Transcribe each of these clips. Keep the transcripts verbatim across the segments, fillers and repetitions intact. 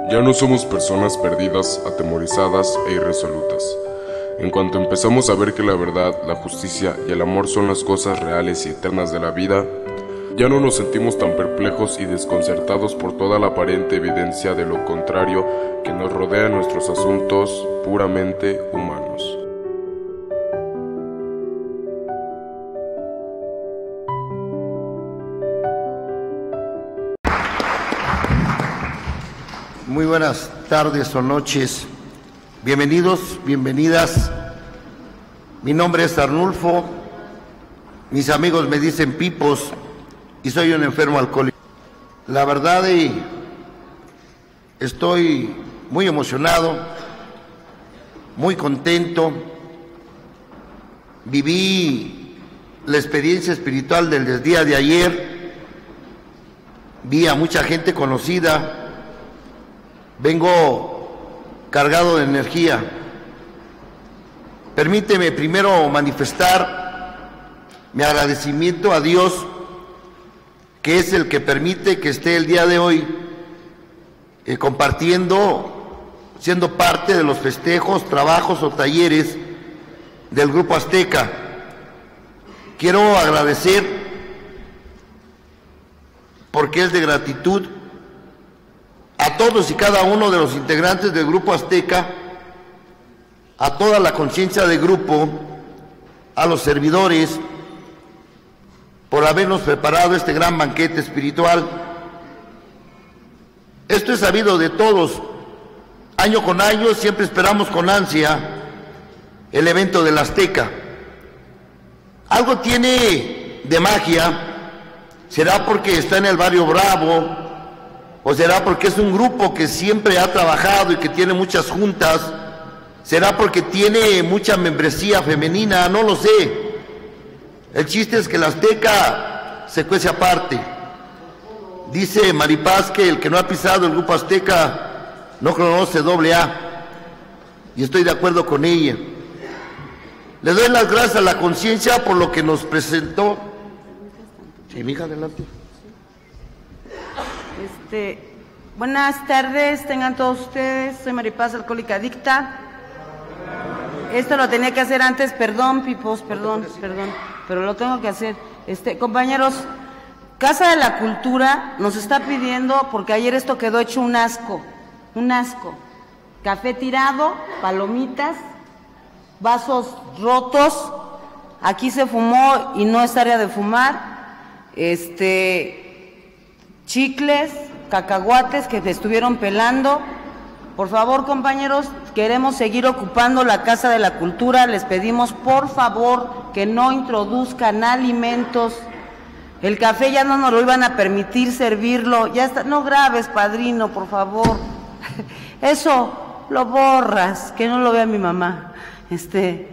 Ya no somos personas perdidas, atemorizadas e irresolutas. En cuanto empezamos a ver que la verdad, la justicia y el amor son las cosas reales y eternas de la vida, ya no nos sentimos tan perplejos y desconcertados por toda la aparente evidencia de lo contrario que nos rodea en nuestros asuntos puramente humanos. Muy buenas tardes o noches. Bienvenidos, bienvenidas. Mi nombre es Arnulfo. Mis amigos me dicen Pipos y soy un enfermo alcohólico. La verdad, y estoy muy emocionado, muy contento. Viví la experiencia espiritual del día de ayer. Vi a mucha gente conocida. Vengo cargado de energía. Permíteme primero manifestar mi agradecimiento a Dios, que es el que permite que esté el día de hoy eh, compartiendo, siendo parte de los festejos, trabajos o talleres del Grupo Azteca. Quiero agradecer, porque es de gratitud, a todos y cada uno de los integrantes del Grupo Azteca, a toda la conciencia del grupo, a los servidores, por habernos preparado este gran banquete espiritual. Esto es sabido de todos. Año con año siempre esperamos con ansia el evento del Azteca. Algo tiene de magia. ¿Será porque está en el barrio Bravo? ¿O será porque es un grupo que siempre ha trabajado y que tiene muchas juntas? ¿Será porque tiene mucha membresía femenina? No lo sé. El chiste es que el Azteca se cuece aparte. Dice Maripaz que el que no ha pisado el Grupo Azteca no conoce doble A. Y estoy de acuerdo con ella. Le doy las gracias a la conciencia por lo que nos presentó. Sí, mija, adelante. Este, buenas tardes, tengan todos ustedes. Soy Maripaz, alcohólica adicta. Esto lo tenía que hacer antes, perdón, Pipos, perdón, perdón, pero lo tengo que hacer. Este, compañeros, Casa de la Cultura nos está pidiendo, porque ayer esto quedó hecho un asco, un asco. Café tirado, palomitas, vasos rotos. Aquí se fumó y no es área de fumar. Este. Chicles, cacahuates que te estuvieron pelando. Por favor, compañeros, queremos seguir ocupando la Casa de la Cultura. Les pedimos, por favor, que no introduzcan alimentos. El café ya no nos lo iban a permitir servirlo. Ya está, no grabes, padrino, por favor. Eso lo borras, que no lo vea mi mamá. Este...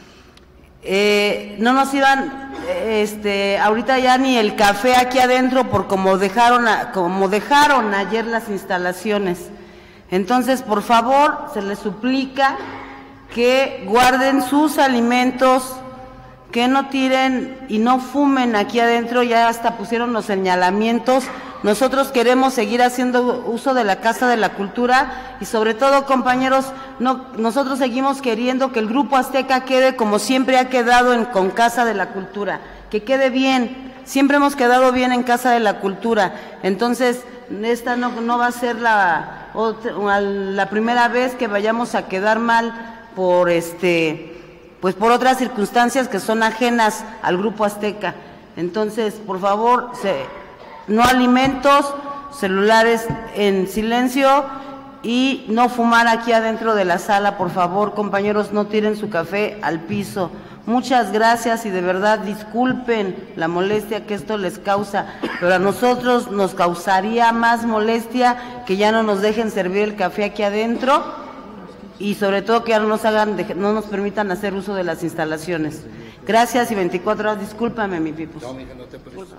Eh, no nos iban, este, ahorita ya ni el café aquí adentro por como dejaron, a, como dejaron ayer las instalaciones. Entonces, por favor, se les suplica que guarden sus alimentos, que no tiren y no fumen aquí adentro. Ya hasta pusieron los señalamientos. Nosotros queremos seguir haciendo uso de la Casa de la Cultura y sobre todo, compañeros, no, nosotros seguimos queriendo que el Grupo Azteca quede como siempre ha quedado en, con Casa de la Cultura, que quede bien. Siempre hemos quedado bien en Casa de la Cultura. Entonces, esta no, no va a ser la, otra, la primera vez que vayamos a quedar mal por, este, pues por otras circunstancias que son ajenas al Grupo Azteca. Entonces, por favor, se... no alimentos, celulares en silencio y no fumar aquí adentro de la sala. Por favor, compañeros, no tiren su café al piso. Muchas gracias y de verdad disculpen la molestia que esto les causa, pero a nosotros nos causaría más molestia que ya no nos dejen servir el café aquí adentro y sobre todo que ya no nos hagan, no nos permitan hacer uso de las instalaciones. Gracias y veinticuatro horas. Discúlpame, mi Pipos. No, mija, no te preocupes.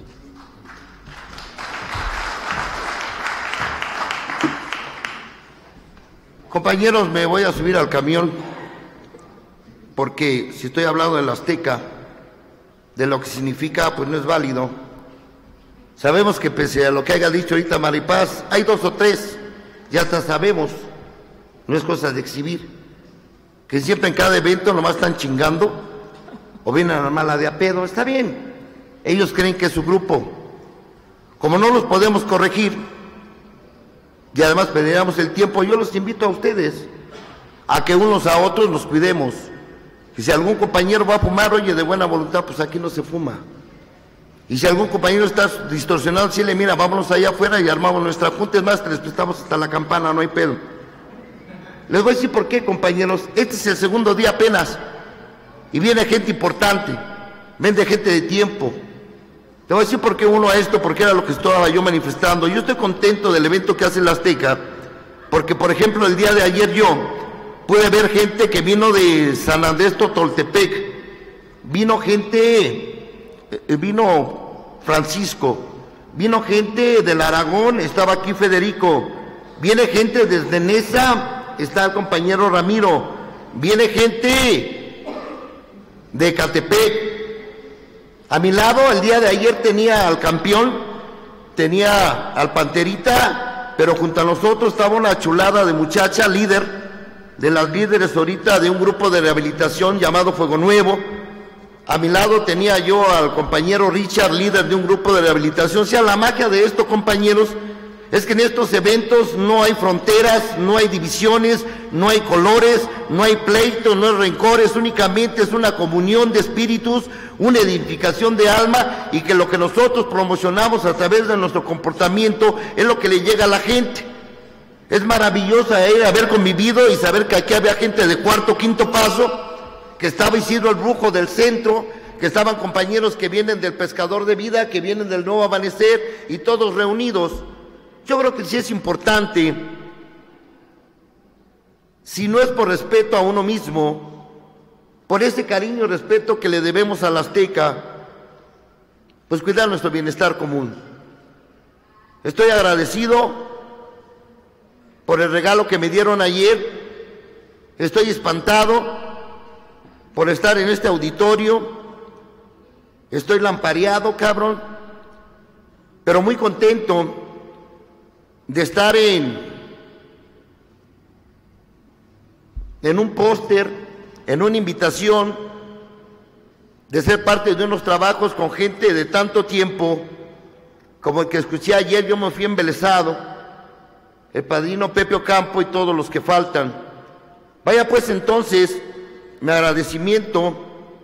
Compañeros, me voy a subir al camión porque si estoy hablando del Azteca, de lo que significa, pues no es válido. Sabemos que pese a lo que haya dicho ahorita Maripaz, hay dos o tres ya hasta sabemos, no es cosa de exhibir, que siempre en cada evento nomás están chingando o vienen a la mala de a pedo. Está bien, ellos creen que es su grupo. Como no los podemos corregir y además perderíamos el tiempo, yo los invito a ustedes a que unos a otros nos cuidemos. Y si algún compañero va a fumar, oye, de buena voluntad, pues aquí no se fuma. Y si algún compañero está distorsionado, sí le mira, vámonos allá afuera y armamos nuestra junta. Es más, que les prestamos hasta la campana, no hay pedo. Les voy a decir por qué, compañeros. Este es el segundo día apenas. Y viene gente importante, vende gente de tiempo. Te voy a decir por qué uno a esto, porque era lo que estaba yo manifestando. Yo estoy contento del evento que hace la Azteca, porque, por ejemplo, el día de ayer yo pude ver gente que vino de San Andrés Totoltepec, vino gente, vino Francisco, vino gente del Aragón, estaba aquí Federico, viene gente desde Nesa, está el compañero Ramiro, viene gente de Ecatepec. A mi lado el día de ayer tenía al campeón, tenía al Panterita, pero junto a nosotros estaba una chulada de muchacha líder, de las líderes ahorita de un grupo de rehabilitación llamado Fuego Nuevo. A mi lado tenía yo al compañero Richard, líder de un grupo de rehabilitación. O sea, la magia de esto, compañeros, es que en estos eventos no hay fronteras, no hay divisiones, no hay colores, no hay pleitos, no hay rencores, únicamente es una comunión de espíritus, una edificación de alma, y que lo que nosotros promocionamos a través de nuestro comportamiento es lo que le llega a la gente. Es maravilloso eh, haber convivido y saber que aquí había gente de cuarto, quinto paso, que estaba Isidro el Brujo del centro, que estaban compañeros que vienen del Pescador de Vida, que vienen del Nuevo Amanecer, y todos reunidos. Yo creo que sí es importante, si no es por respeto a uno mismo, por ese cariño y respeto que le debemos a la Azteca, pues cuidar nuestro bienestar común. Estoy agradecido por el regalo que me dieron ayer. Estoy espantado por estar en este auditorio. Estoy lampareado, cabrón, pero muy contento de estar en, en un póster, en una invitación, de ser parte de unos trabajos con gente de tanto tiempo, como el que escuché ayer. Yo me fui embelesado, el padrino Pepe Ocampo y todos los que faltan. Vaya pues entonces, mi agradecimiento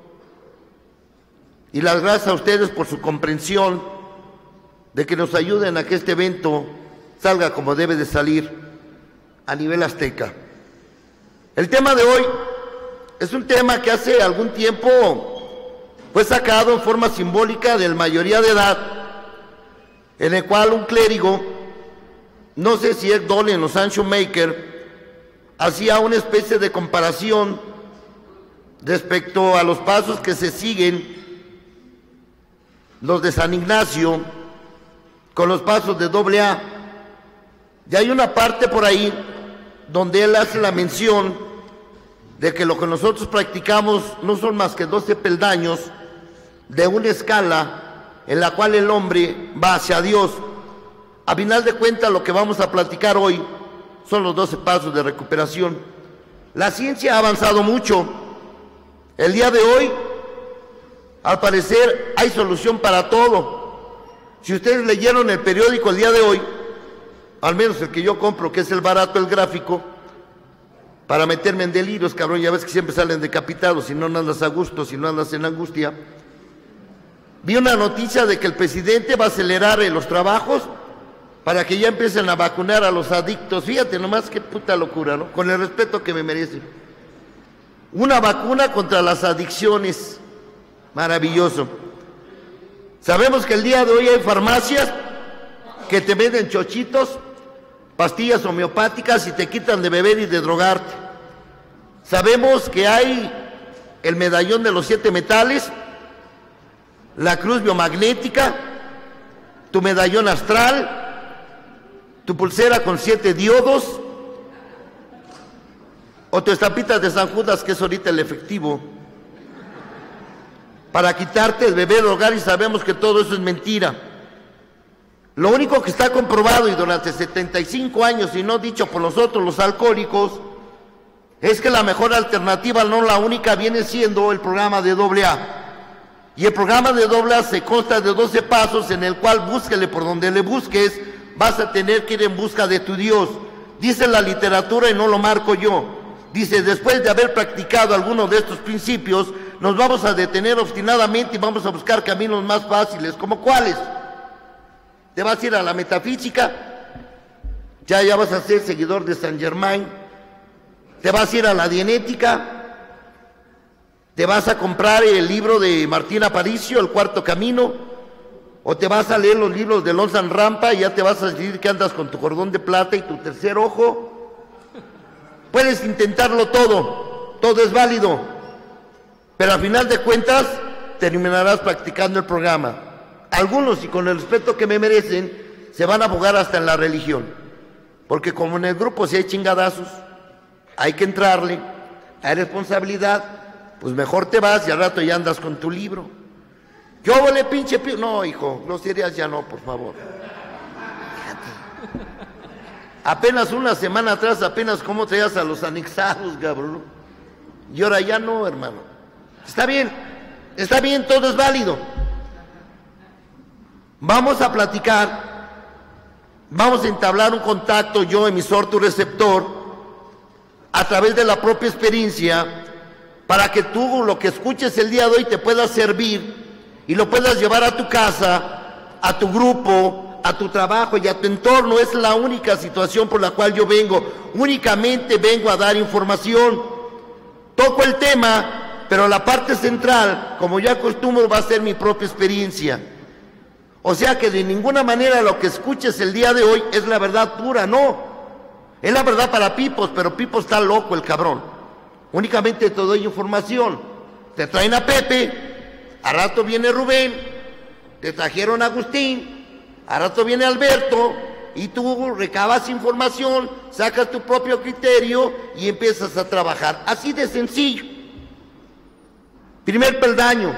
y las gracias a ustedes por su comprensión, de que nos ayuden a que este evento salga como debe de salir a nivel azteca. El tema de hoy es un tema que hace algún tiempo fue sacado en forma simbólica del mayoría de edad, en el cual un clérigo, no sé si es Dolan o Sancho Maker, hacía una especie de comparación respecto a los pasos que se siguen los de San Ignacio con los pasos de doble A. Y hay una parte por ahí donde él hace la mención de que lo que nosotros practicamos no son más que doce peldaños de una escala en la cual el hombre va hacia Dios. A final de cuentas, lo que vamos a platicar hoy son los doce pasos de recuperación. La ciencia ha avanzado mucho. El día de hoy, al parecer, hay solución para todo. Si ustedes leyeron el periódico el día de hoy, al menos el que yo compro, que es el barato, el gráfico, para meterme en delirios, cabrón, ya ves que siempre salen decapitados, si no andas a gusto, si no andas en angustia. Vi una noticia de que el presidente va a acelerar los trabajos para que ya empiecen a vacunar a los adictos. Fíjate nomás qué puta locura, ¿no? Con el respeto que me merece. Una vacuna contra las adicciones. Maravilloso. Sabemos que el día de hoy hay farmacias que te venden chochitos, pastillas homeopáticas y te quitan de beber y de drogarte. Sabemos que hay el medallón de los siete metales, la cruz biomagnética, tu medallón astral, tu pulsera con siete diodos, o tu estampita de San Judas, que es ahorita el efectivo, para quitarte el beber, drogar, y sabemos que todo eso es mentira. Lo único que está comprobado y durante setenta y cinco años, y no dicho por nosotros los alcohólicos, es que la mejor alternativa, no la única, viene siendo el programa de doble A. Y el programa de doble A se consta de doce pasos en el cual búsquele por donde le busques, vas a tener que ir en busca de tu Dios. Dice la literatura y no lo marco yo. Dice, después de haber practicado alguno de estos principios, nos vamos a detener obstinadamente y vamos a buscar caminos más fáciles. ¿Como cuáles? Te vas a ir a la metafísica, ya, ya vas a ser seguidor de Saint Germain. Te vas a ir a la Dienética, te vas a comprar el libro de Martín Aparicio, El Cuarto Camino, o te vas a leer los libros de Longchamp Rampa y ya te vas a decir que andas con tu cordón de plata y tu tercer ojo. Puedes intentarlo todo, todo es válido, pero al final de cuentas terminarás practicando el programa. Algunos, y con el respeto que me merecen, se van a abogar hasta en la religión, porque como en el grupo si hay chingadazos, hay que entrarle, hay responsabilidad, pues mejor te vas y al rato ya andas con tu libro. ¿Qué óvole, pinche pi-? No, hijo, groserías ya no, por favor. Fíjate. Apenas una semana atrás, apenas cómo traías a los anexados, cabrón. Y ahora ya no, hermano. Está bien, está bien, todo es válido. Vamos a platicar, vamos a entablar un contacto, yo, emisor, tu receptor, a través de la propia experiencia, para que tú lo que escuches el día de hoy te pueda servir y lo puedas llevar a tu casa, a tu grupo, a tu trabajo y a tu entorno. Es la única situación por la cual yo vengo. Únicamente vengo a dar información. Toco el tema, pero la parte central, como ya acostumbro, va a ser mi propia experiencia. O sea que de ninguna manera lo que escuches el día de hoy es la verdad pura, no. Es la verdad para Pipos, pero Pipos está loco el cabrón. Únicamente te doy información. Te traen a Pepe, a rato viene Rubén, te trajeron a Agustín, a rato viene Alberto, y tú recabas información, sacas tu propio criterio y empiezas a trabajar. Así de sencillo. Primer peldaño,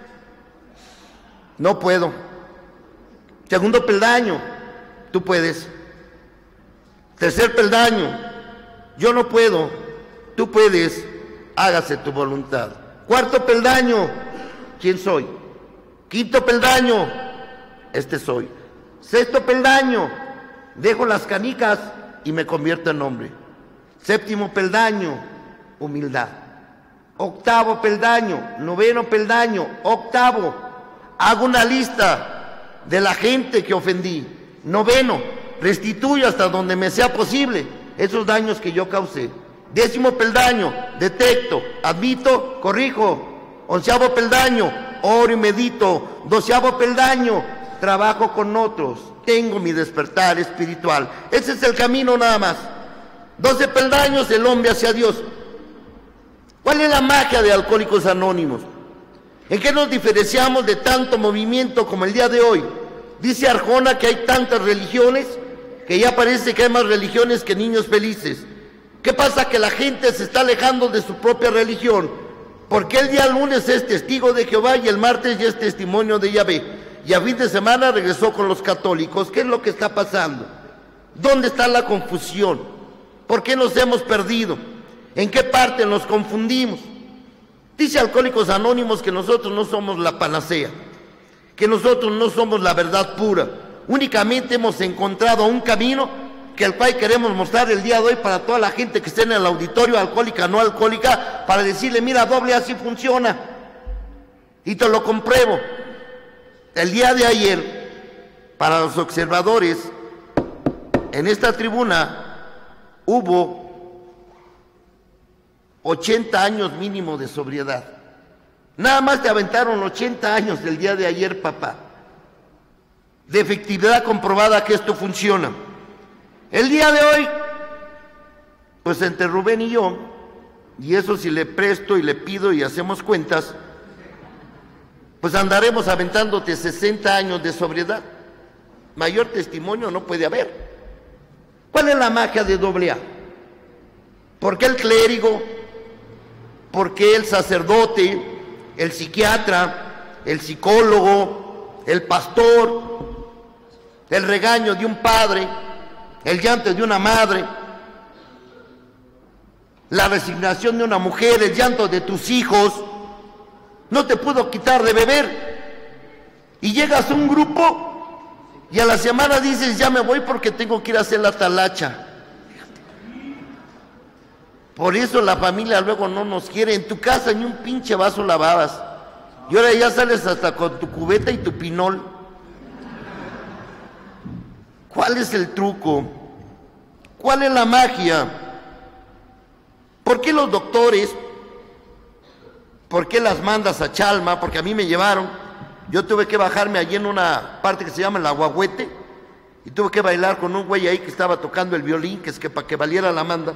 no puedo. Segundo peldaño, tú puedes. Tercer peldaño, yo no puedo, tú puedes, hágase tu voluntad. Cuarto peldaño, ¿quién soy? Quinto peldaño, este soy. Sexto peldaño, dejo las canicas y me convierto en hombre. Séptimo peldaño, humildad. Octavo peldaño, noveno peldaño, octavo, hago una lista de la gente que ofendí. Noveno, restituyo hasta donde me sea posible esos daños que yo causé. Décimo peldaño, detecto, admito, corrijo. Onceavo peldaño, oro y medito. Doceavo peldaño, trabajo con otros. Tengo mi despertar espiritual. Ese es el camino nada más. Doce peldaños, el hombre hacia Dios. ¿Cuál es la magia de Alcohólicos Anónimos? ¿En qué nos diferenciamos de tanto movimiento como el día de hoy? Dice Arjona que hay tantas religiones que ya parece que hay más religiones que niños felices. ¿Qué pasa? Que la gente se está alejando de su propia religión. Porque el día lunes es testigo de Jehová y el martes ya es testimonio de Yahvé. Y a fin de semana regresó con los católicos. ¿Qué es lo que está pasando? ¿Dónde está la confusión? ¿Por qué nos hemos perdido? ¿En qué parte nos confundimos? Dice Alcohólicos Anónimos que nosotros no somos la panacea, que nosotros no somos la verdad pura. Únicamente hemos encontrado un camino que el cual queremos mostrar el día de hoy para toda la gente que esté en el auditorio, alcohólica, no alcohólica, para decirle, mira, doble así funciona. Y te lo compruebo. El día de ayer, para los observadores, en esta tribuna hubo ochenta años mínimo de sobriedad. Nada más te aventaron ochenta años del día de ayer, papá. De efectividad comprobada que esto funciona. El día de hoy, pues entre Rubén y yo, y eso si le presto y le pido y hacemos cuentas, pues andaremos aventándote sesenta años de sobriedad. Mayor testimonio no puede haber. ¿Cuál es la magia de doble A? ¿Por qué el clérigo? ¿Por qué el sacerdote, el psiquiatra, el psicólogo, el pastor, el regaño de un padre, el llanto de una madre, la resignación de una mujer, el llanto de tus hijos, no te pudo quitar de beber. Y llegas a un grupo y a la semana dices, ya me voy porque tengo que ir a hacer la talacha. Por eso la familia luego no nos quiere. En tu casa ni un pinche vaso lavabas. Y ahora ya sales hasta con tu cubeta y tu pinol. ¿Cuál es el truco? ¿Cuál es la magia? ¿Por qué los doctores? ¿Por qué las mandas a Chalma? Porque a mí me llevaron. Yo tuve que bajarme allí en una parte que se llama el Aguahuete y tuve que bailar con un güey ahí que estaba tocando el violín, que es que para que valiera la manda.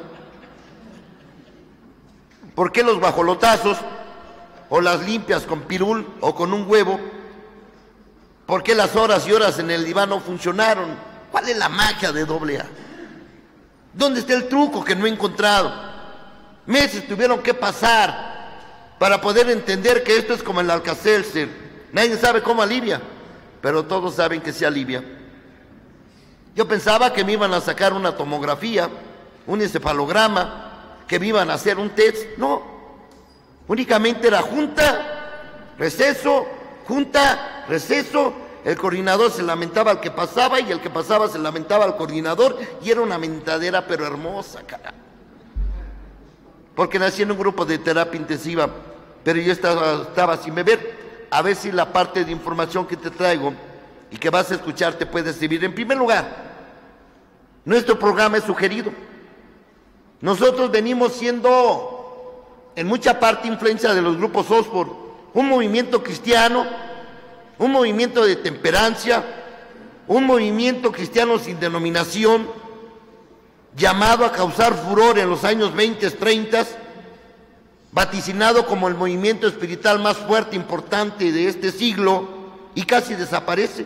¿Por qué los bajolotazos o las limpias con pirul o con un huevo? ¿Por qué las horas y horas en el diván no funcionaron? ¿Cuál es la magia de doble A? ¿Dónde está el truco que no he encontrado? Meses tuvieron que pasar para poder entender que esto es como el Alka-Seltzer. Nadie sabe cómo alivia, pero todos saben que se alivia. Yo pensaba que me iban a sacar una tomografía, un encefalograma, que me iban a hacer un test. No, únicamente era junta, receso, junta, receso. El coordinador se lamentaba al que pasaba y el que pasaba se lamentaba al coordinador, y era una mentadera pero hermosa, cara. Porque nací en un grupo de terapia intensiva, pero yo estaba, estaba sin beber. A ver si la parte de información que te traigo y que vas a escuchar te puede servir. En primer lugar, nuestro programa es sugerido. Nosotros venimos siendo en mucha parte influencia de los grupos Osborne, un movimiento cristiano, un movimiento de temperancia, un movimiento cristiano sin denominación, llamado a causar furor en los años veinte, treinta, vaticinado como el movimiento espiritual más fuerte e importante de este siglo, y casi desaparece.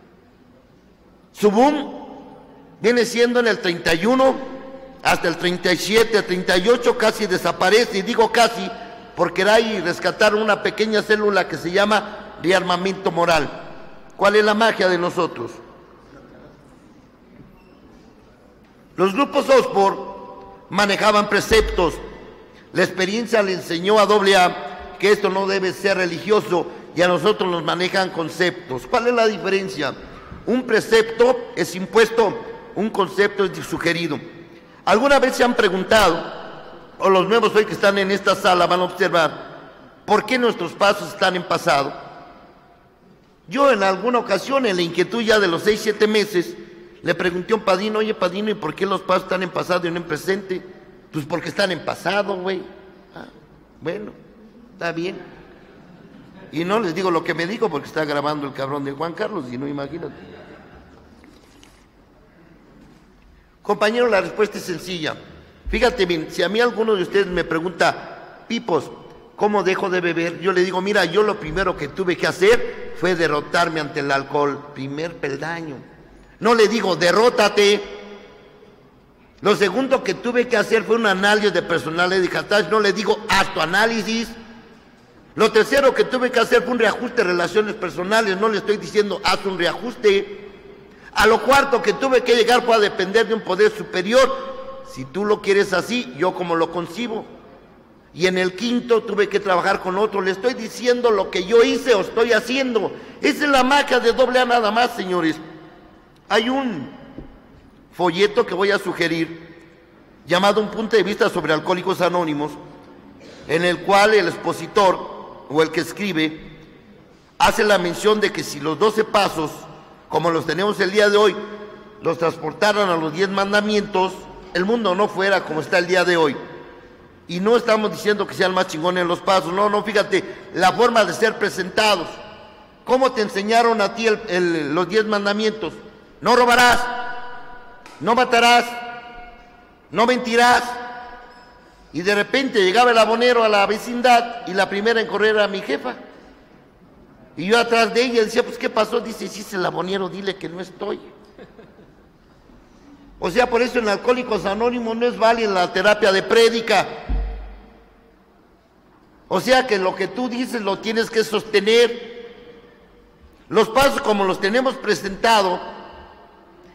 Su boom viene siendo en el treinta y uno, hasta el treinta y siete, treinta y ocho casi desaparece, y digo casi porque ahí rescataron una pequeña célula que se llama rearmamento moral. ¿Cuál es la magia de nosotros? Los grupos Osborne manejaban preceptos. La experiencia le enseñó a doble A que esto no debe ser religioso, y a nosotros nos manejan conceptos. ¿Cuál es la diferencia? Un precepto es impuesto, un concepto es sugerido. ¿Alguna vez se han preguntado, o los nuevos hoy que están en esta sala van a observar, por qué nuestros pasos están en pasado? Yo en alguna ocasión, en la inquietud ya de los seis, siete meses, le pregunté a un padrino, oye padrino, ¿y por qué los pasos están en pasado y no en presente? Pues porque están en pasado, güey. Ah, bueno, está bien. Y no les digo lo que me dijo porque está grabando el cabrón de Juan Carlos, y no, imagínate. Compañero, la respuesta es sencilla. Fíjate bien, si a mí alguno de ustedes me pregunta, Pipos, ¿cómo dejo de beber? Yo le digo, mira, yo lo primero que tuve que hacer fue derrotarme ante el alcohol. Primer peldaño. No le digo, derrótate. Lo segundo que tuve que hacer fue un análisis de personalidad de Haddad. No le digo, haz tu análisis. Lo tercero que tuve que hacer fue un reajuste de relaciones personales. No le estoy diciendo, haz un reajuste. A lo cuarto que tuve que llegar fue a depender de un poder superior. Si tú lo quieres así, yo como lo concibo. Y en el quinto tuve que trabajar con otro. Le estoy diciendo lo que yo hice o estoy haciendo. Esa es la magia de doble A nada más, señores. Hay un folleto que voy a sugerir, llamado Un punto de vista sobre Alcohólicos Anónimos, en el cual el expositor o el que escribe hace la mención de que si los doce pasos, como los tenemos el día de hoy, los transportaran a los diez mandamientos, el mundo no fuera como está el día de hoy. Y no estamos diciendo que sean más chingones los pasos, no, no, fíjate, la forma de ser presentados. ¿Cómo te enseñaron a ti el, el, los diez mandamientos? No robarás, no matarás, no mentirás. Y de repente llegaba el abonero a la vecindad y la primera en correr era mi jefa. Y yo atrás de ella decía, pues ¿qué pasó? Dice, si es el abonero, dile que no estoy. O sea, por eso en Alcohólicos Anónimos no es válida la terapia de prédica. O sea que lo que tú dices lo tienes que sostener. Los pasos como los tenemos presentado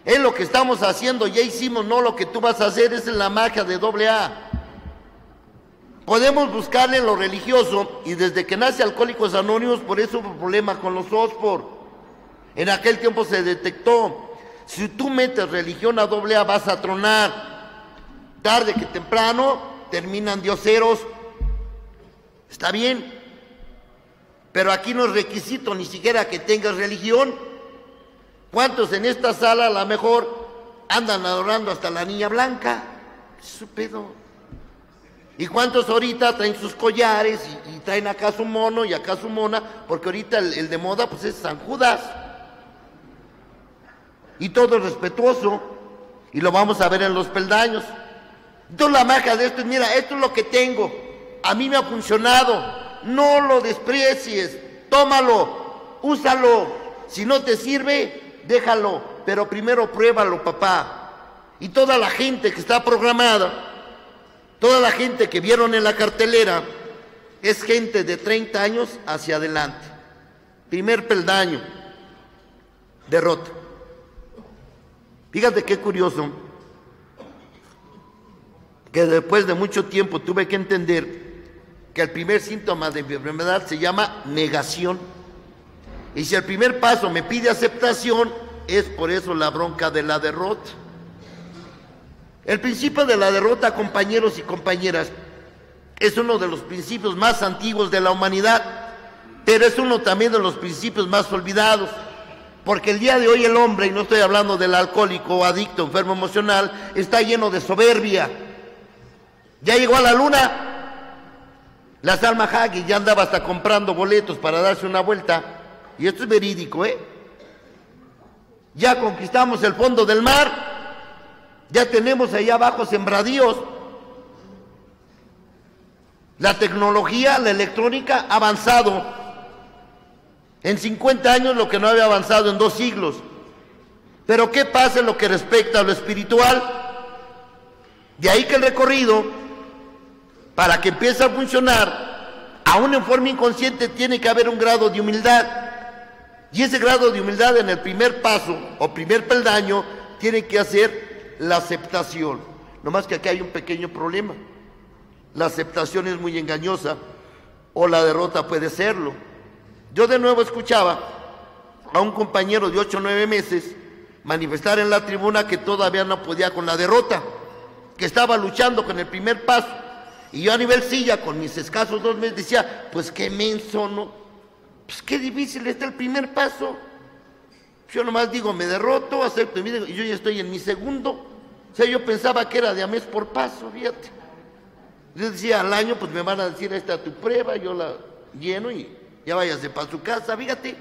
Es lo que estamos haciendo, ya hicimos, no lo que tú vas a hacer, esa es la magia de doble A. Podemos buscarle en lo religioso, y desde que nace Alcohólicos Anónimos, por eso hubo problema con los Oxford. En aquel tiempo se detectó, si tú metes religión a doble A vas a tronar. Tarde que temprano terminan dioseros. Está bien, pero aquí no es requisito ni siquiera que tengas religión. ¿Cuántos en esta sala a lo mejor andan adorando hasta la niña blanca? Es su pedo. ¿Y cuántos ahorita traen sus collares y, y traen acá su mono y acá su mona? Porque ahorita el, el de moda pues es San Judas. Y todo es respetuoso. Y lo vamos a ver en los peldaños. Entonces la magia de esto es, mira, esto es lo que tengo. A mí me ha funcionado. No lo desprecies. Tómalo. Úsalo. Si no te sirve, déjalo. Pero primero pruébalo, papá. Y toda la gente que está programada, toda la gente que vieron en la cartelera, es gente de treinta años hacia adelante. Primer peldaño, derrota. Fíjate qué curioso, que después de mucho tiempo tuve que entender que el primer síntoma de mi enfermedad se llama negación. Y si el primer paso me pide aceptación, es por eso la bronca de la derrota. El principio de la derrota, compañeros y compañeras, es uno de los principios más antiguos de la humanidad, pero es uno también de los principios más olvidados, porque el día de hoy el hombre, y no estoy hablando del alcohólico, adicto, enfermo emocional, está lleno de soberbia. Ya llegó a la luna, la Salma Hayek ya andaba hasta comprando boletos para darse una vuelta, y esto es verídico, ¿eh? Ya conquistamos el fondo del mar. Ya tenemos ahí abajo sembradíos. La tecnología, la electrónica ha avanzado. En cincuenta años lo que no había avanzado en dos siglos. Pero ¿qué pasa en lo que respecta a lo espiritual? De ahí que el recorrido, para que empiece a funcionar, aún en forma inconsciente, tiene que haber un grado de humildad. Y ese grado de humildad en el primer paso o primer peldaño tiene que hacer la aceptación. Nomás que aquí hay un pequeño problema. La aceptación es muy engañosa, o la derrota puede serlo. Yo de nuevo escuchaba a un compañero de ocho o nueve meses manifestar en la tribuna que todavía no podía con la derrota, que estaba luchando con el primer paso. Y yo a nivel silla, con mis escasos dos meses, decía, pues qué menso, ¿no? Pues qué difícil está el primer paso. Yo nomás digo, me derroto, acepto, y yo ya estoy en mi segundo. O sea, yo pensaba que era de a mes por paso, fíjate. Yo decía, al año, pues me van a decir, esta es tu prueba, yo la lleno y ya váyase para su casa, fíjate.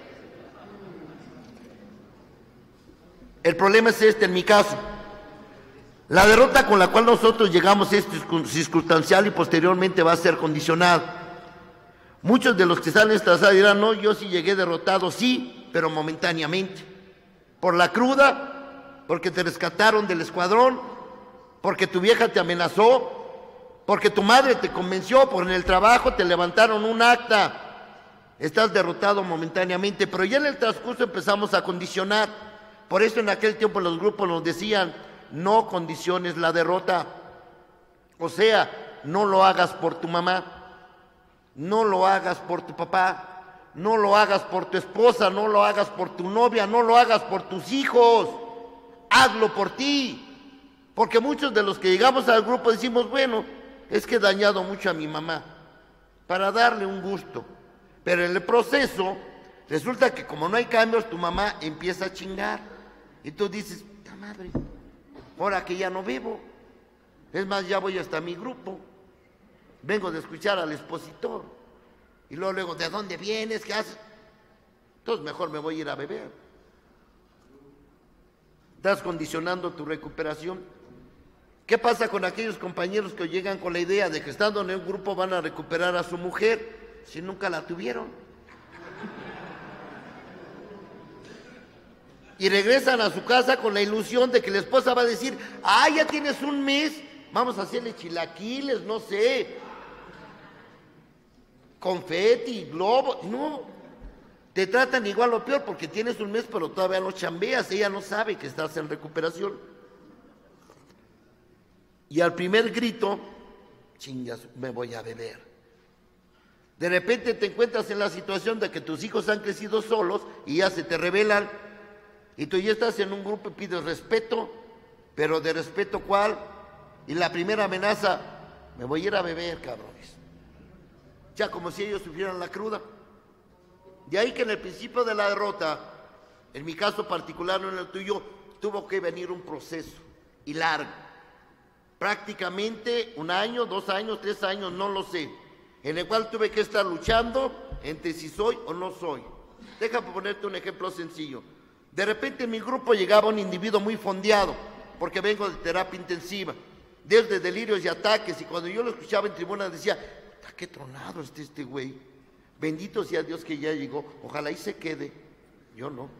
El problema es este en mi caso. La derrota con la cual nosotros llegamos es circunstancial y posteriormente va a ser condicionada. Muchos de los que están en esta sala dirán, no, yo sí llegué derrotado, sí, pero momentáneamente. Por la cruda, porque te rescataron del escuadrón, porque tu vieja te amenazó, porque tu madre te convenció, por en el trabajo te levantaron un acta. Estás derrotado momentáneamente, pero ya en el transcurso empezamos a condicionar. Por eso en aquel tiempo los grupos nos decían, no condiciones la derrota. O sea, no lo hagas por tu mamá, no lo hagas por tu papá, no lo hagas por tu esposa, no lo hagas por tu novia, no lo hagas por tus hijos, hazlo por ti. Porque muchos de los que llegamos al grupo decimos, bueno, es que he dañado mucho a mi mamá, para darle un gusto. Pero en el proceso, resulta que como no hay cambios, tu mamá empieza a chingar. Y tú dices, ¡ta madre! Ahora que ya no bebo. Es más, ya voy hasta mi grupo. Vengo de escuchar al expositor. Y luego, luego, ¿de dónde vienes? ¿Qué haces? Entonces mejor me voy a ir a beber. Estás condicionando tu recuperación. ¿Qué pasa con aquellos compañeros que llegan con la idea de que estando en un grupo van a recuperar a su mujer si nunca la tuvieron? Y regresan a su casa con la ilusión de que la esposa va a decir, ah, ya tienes un mes, vamos a hacerle chilaquiles, no sé, confeti, globo. No, Te tratan igual o peor porque tienes un mes pero todavía no chambeas, ella no sabe que estás en recuperación. Y al primer grito, chingas, me voy a beber. De repente te encuentras en la situación de que tus hijos han crecido solos y ya se te rebelan. Y tú ya estás en un grupo y pides respeto, pero de respeto ¿cuál? Y la primera amenaza, me voy a ir a beber, cabrones. Ya como si ellos sufrieran la cruda. De ahí que en el principio de la derrota, en mi caso particular, no en el tuyo, tuvo que venir un proceso y largo. Prácticamente un año, dos años, tres años, no lo sé, en el cual tuve que estar luchando entre si soy o no soy. Déjame ponerte un ejemplo sencillo. De repente en mi grupo llegaba un individuo muy fondeado, porque vengo de terapia intensiva, desde delirios y ataques, y cuando yo lo escuchaba en tribuna decía, qué tronado está este güey, bendito sea Dios que ya llegó, ojalá y se quede. Yo no.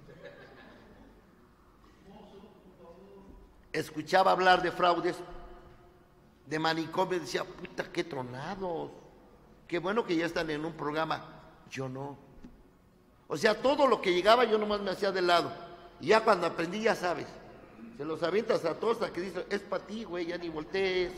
Escuchaba hablar de fraudes, de manicomio, decía, puta, qué tronados, qué bueno que ya están en un programa. Yo no. O sea, todo lo que llegaba yo nomás me hacía de lado. Y ya cuando aprendí, ya sabes, se los avientas a todos hasta que dicen, es para ti, güey, ya ni voltees.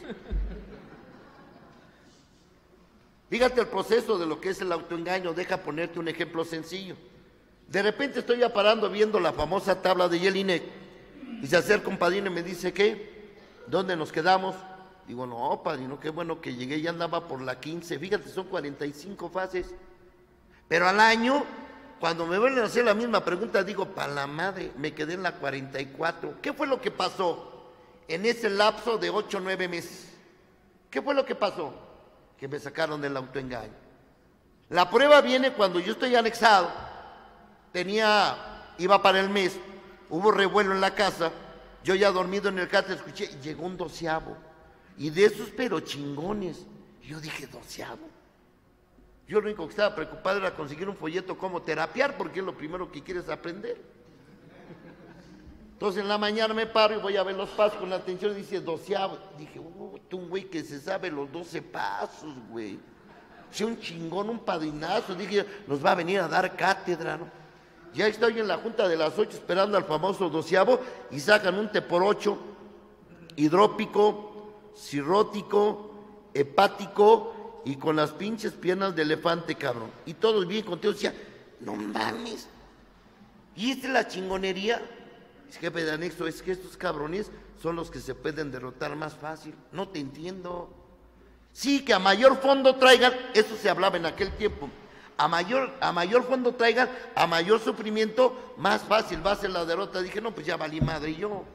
Fíjate el proceso de lo que es el autoengaño. Deja ponerte un ejemplo sencillo. De repente estoy ya parando viendo la famosa tabla de Jelinek y se acerca un padrino y me dice, ¿qué? ¿Dónde nos quedamos? Digo, no, padrino, qué bueno que llegué, ya andaba por la quince. Fíjate, son cuarenta y cinco fases. Pero al año, cuando me vuelven a hacer la misma pregunta, digo, para la madre, me quedé en la cuarenta y cuatro. ¿Qué fue lo que pasó en ese lapso de ocho o nueve meses? ¿Qué fue lo que pasó? Que me sacaron del autoengaño. La prueba viene cuando yo estoy anexado, tenía, iba para el mes, hubo revuelo en la casa, yo ya dormido en el catre escuché, y llegó un doceavo, y de esos pero chingones. Y yo dije, doceavo. Yo lo único que estaba preocupado era conseguir un folleto cómo terapiar, porque es lo primero que quieres aprender. Entonces en la mañana me paro y voy a ver los pasos con la atención y dice doceavo. Dije, uh, tú un güey que se sabe los doce pasos, güey. Sí, un chingón, un padrinazo. Dije, nos va a venir a dar cátedra, ¿no? Ya estoy en la junta de las ocho esperando al famoso doceavo y sacan un té por ocho, hidrópico, cirrótico, hepático y con las pinches piernas de elefante, cabrón. Y todos bien contentos, decía, no mames. ¿Y esta es la chingonería? Jefe de anexo, es que estos cabrones son los que se pueden derrotar más fácil. No te entiendo. Sí, que a mayor fondo traigan, eso se hablaba en aquel tiempo, a mayor, a mayor fondo traigan, a mayor sufrimiento, más fácil va a ser la derrota. Dije, no, pues ya valí madre yo.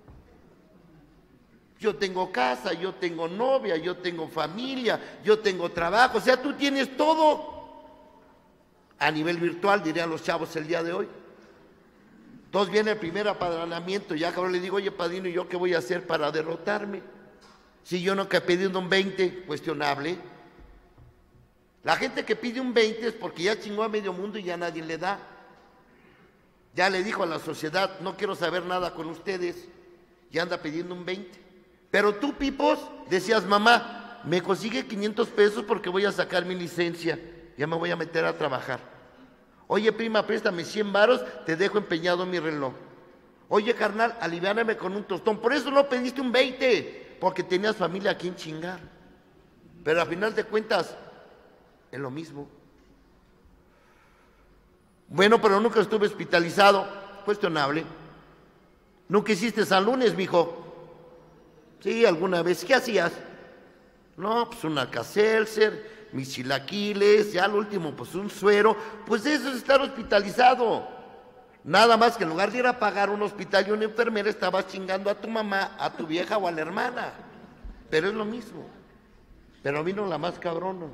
Yo tengo casa, yo tengo novia, yo tengo familia, yo tengo trabajo, o sea, tú tienes todo. A nivel virtual, dirían los chavos el día de hoy. Entonces viene el primer apadrinamiento, ya cabrón le digo, oye padrino, ¿y yo qué voy a hacer para derrotarme? Si yo no que pedí un veinte, cuestionable. La gente que pide un veinte es porque ya chingó a medio mundo y ya nadie le da. Ya le dijo a la sociedad, no quiero saber nada con ustedes, y anda pidiendo un veinte. Pero tú, Pipos, decías, mamá, me consigue quinientos pesos porque voy a sacar mi licencia, ya me voy a meter a trabajar. Oye, prima, préstame cien varos, te dejo empeñado mi reloj. Oye, carnal, aliviáname con un tostón. Por eso no pediste un veinte, porque tenías familia a quien chingar. Pero al final de cuentas, es lo mismo. Bueno, pero nunca estuve hospitalizado, cuestionable. Nunca hiciste San Lunes, mijo. Sí, alguna vez. ¿Qué hacías? No, pues un Alka-Seltzer, mis chilaquiles, ya al último, pues un suero. Pues eso es estar hospitalizado. Nada más que en lugar de ir a pagar un hospital y una enfermera, estabas chingando a tu mamá, a tu vieja o a la hermana. Pero es lo mismo. Pero vino la más cabrona.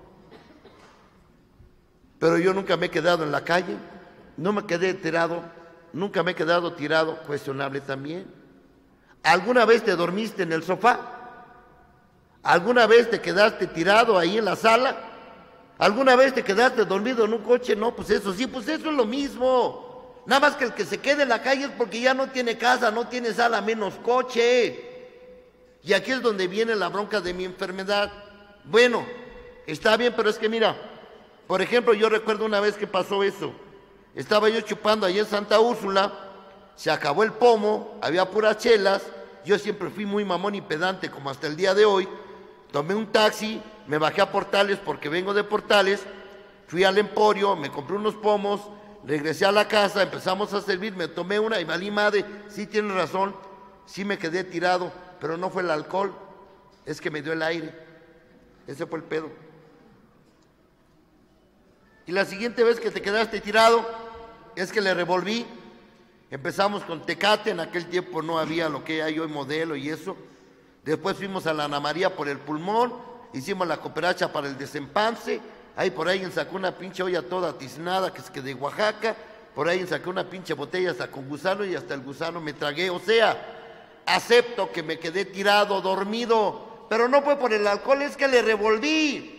Pero yo nunca me he quedado en la calle, no me quedé tirado, nunca me he quedado tirado, cuestionable también. ¿Alguna vez te dormiste en el sofá? ¿Alguna vez te quedaste tirado ahí en la sala? ¿Alguna vez te quedaste dormido en un coche? No, pues eso sí, pues eso es lo mismo. Nada más que el que se quede en la calle es porque ya no tiene casa, no tiene sala, menos coche. Y aquí es donde viene la bronca de mi enfermedad. Bueno, está bien, pero es que mira, por ejemplo, yo recuerdo una vez que pasó eso. Estaba yo chupando allí en Santa Úrsula, se acabó el pomo, había puras chelas, yo siempre fui muy mamón y pedante como hasta el día de hoy, tomé un taxi, me bajé a Portales porque vengo de Portales, fui al Emporio, me compré unos pomos, regresé a la casa, empezamos a servir, me tomé una y valí madre, sí tienes razón, sí me quedé tirado, pero no fue el alcohol, es que me dio el aire, ese fue el pedo. Y la siguiente vez que te quedaste tirado, es que le revolví, empezamos con Tecate, en aquel tiempo no había lo que hay hoy, Modelo y eso, después fuimos a la Ana María por el pulmón, hicimos la cooperacha para el desempance, ahí por ahí sacó una pinche olla toda tiznada, que es que de Oaxaca, por ahí sacó una pinche botella hasta con gusano y hasta el gusano me tragué, o sea, acepto que me quedé tirado, dormido, pero no fue por el alcohol, es que le revolví.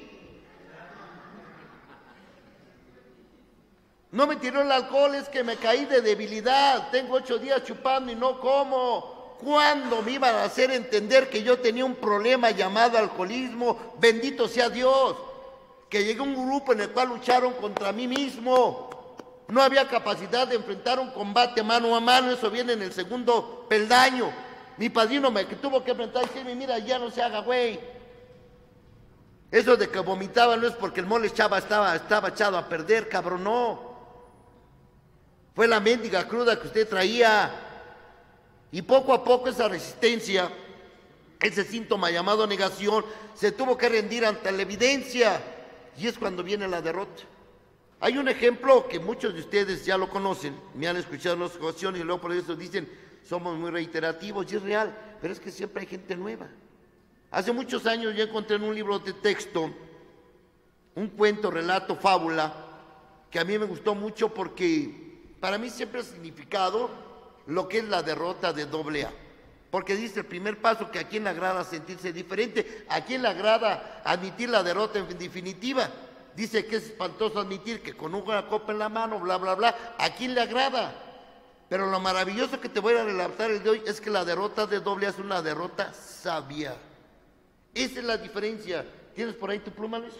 No me tiró el alcohol, es que me caí de debilidad, tengo ocho días chupando y no como. ¿Cuándo me iban a hacer entender que yo tenía un problema llamado alcoholismo? Bendito sea Dios, que llegué a un grupo en el cual lucharon contra mí mismo. No había capacidad de enfrentar un combate mano a mano, eso viene en el segundo peldaño. Mi padrino me tuvo que enfrentar y decirme, mira, ya no se haga güey. Eso de que vomitaba no es porque el mole chava estaba, estaba echado a perder, cabrón, no. Fue la mendiga cruda que usted traía. Y poco a poco esa resistencia, ese síntoma llamado negación, se tuvo que rendir ante la evidencia. Y es cuando viene la derrota. Hay un ejemplo que muchos de ustedes ya lo conocen, me han escuchado en las ocasiones y luego por eso dicen, somos muy reiterativos, y es real, pero es que siempre hay gente nueva. Hace muchos años yo encontré en un libro de texto un cuento, relato, fábula, que a mí me gustó mucho porque para mí siempre ha significado lo que es la derrota de doble A. Porque dice el primer paso que a quién le agrada sentirse diferente, a quién le agrada admitir la derrota en definitiva. Dice que es espantoso admitir que con una copa en la mano, bla, bla, bla, a quién le agrada. Pero lo maravilloso que te voy a relatar el de hoy es que la derrota de doble A es una derrota sabia. Esa es la diferencia. ¿Tienes por ahí tu pluma, Luis?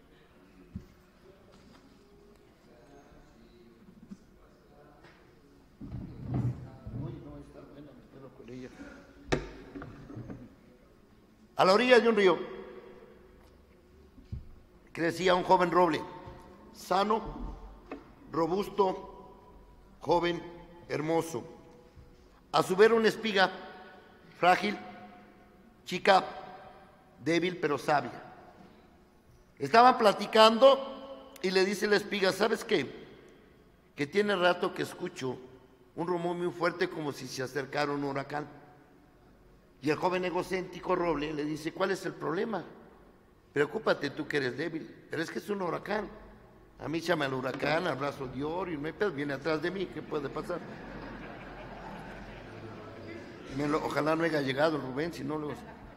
A la orilla de un río crecía un joven roble, sano, robusto, joven, hermoso. A su vez una espiga, frágil, chica, débil pero sabia. Estaban platicando y le dice la espiga, ¿sabes qué? Que tiene rato que escucho un rumor muy fuerte como si se acercara un huracán. Y el joven egocéntrico roble le dice, ¿cuál es el problema? Preocúpate tú que eres débil, pero es que es un huracán. A mí llama el huracán, al brazo de oro y no hay pedo, viene atrás de mí, ¿qué puede pasar? Me lo, ojalá no haya llegado Rubén, si no lo...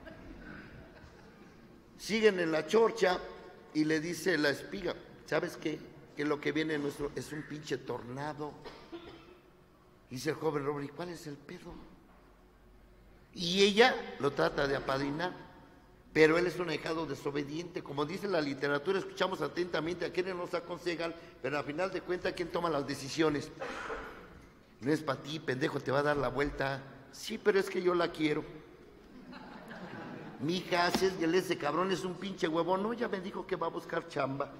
Siguen en la chorcha y le dice la espiga, ¿sabes qué? Que lo que viene nuestro es un pinche tornado. Dice el joven roble, ¿y cuál es el pedo? Y ella lo trata de apadrinar, pero él es un ahijado desobediente. Como dice la literatura, escuchamos atentamente a quienes nos aconsejan, pero al final de cuentas, ¿quién toma las decisiones? No es para ti, pendejo, te va a dar la vuelta. Sí, pero es que yo la quiero. Mija, si es que ese cabrón es un pinche huevón, no, ya me dijo que va a buscar chamba.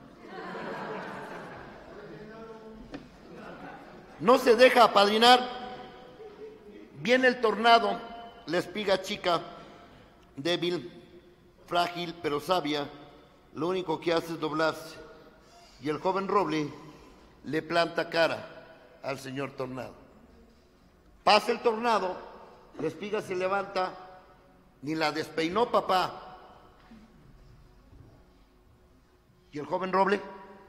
No se deja apadrinar. Viene el tornado. La espiga chica, débil, frágil, pero sabia, lo único que hace es doblarse. Y el joven roble le planta cara al señor tornado. Pasa el tornado, la espiga se levanta, ni la despeinó papá. Y el joven roble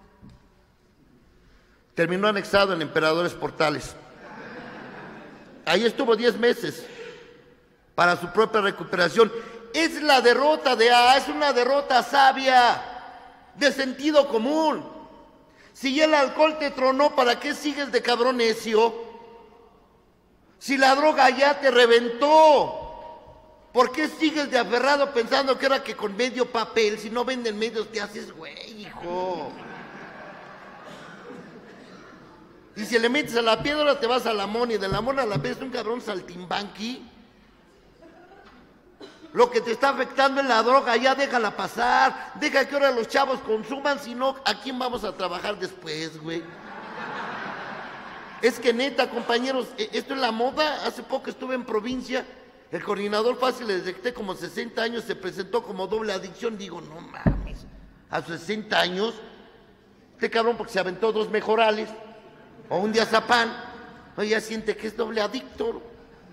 terminó anexado en Emperadores Portales. Ahí estuvo diez meses. Para su propia recuperación. Es la derrota de A, es una derrota sabia, de sentido común. Si el alcohol te tronó, ¿para qué sigues de cabrón necio? Si la droga ya te reventó, ¿por qué sigues de aferrado pensando que era que con medio papel, si no venden medios te haces güey, hijo? Y si le metes a la piedra, te vas a la mona, y de la mona a la piedra es un cabrón saltimbanqui. Lo que te está afectando es la droga, ya déjala pasar. Deja que ahora los chavos consuman, si no, ¿a quién vamos a trabajar después, güey? Es que neta, compañeros, esto es la moda. Hace poco estuve en provincia, el coordinador fácil le detecté como sesenta años, se presentó como doble adicción. Digo, no mames, a sus sesenta años, este cabrón porque se aventó dos mejorales, o un diazapán, no, ya siente que es doble adicto.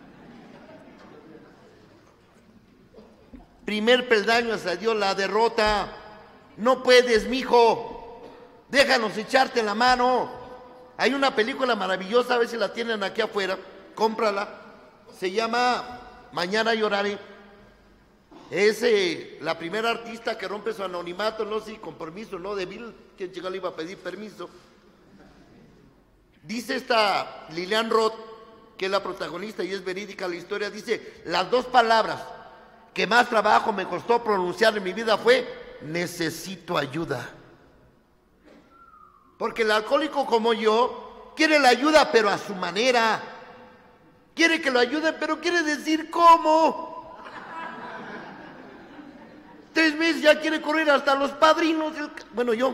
Primer peldaño se dio la derrota. No puedes, mijo, déjanos echarte la mano. Hay una película maravillosa, a ver si la tienen aquí afuera, cómprala. Se llama Mañana lloraré. Es eh, la primera artista que rompe su anonimato, no sé si con permiso, no, de Bill, quien llegó le iba a pedir permiso. Dice esta Lilian Roth, que es la protagonista y es verídica la historia, dice, las dos palabras que más trabajo me costó pronunciar en mi vida fue, necesito ayuda. Porque el alcohólico como yo quiere la ayuda, pero a su manera. Quiere que lo ayuden, pero quiere decir cómo. Tres meses ya quiere correr hasta los padrinos. Del... Bueno, yo.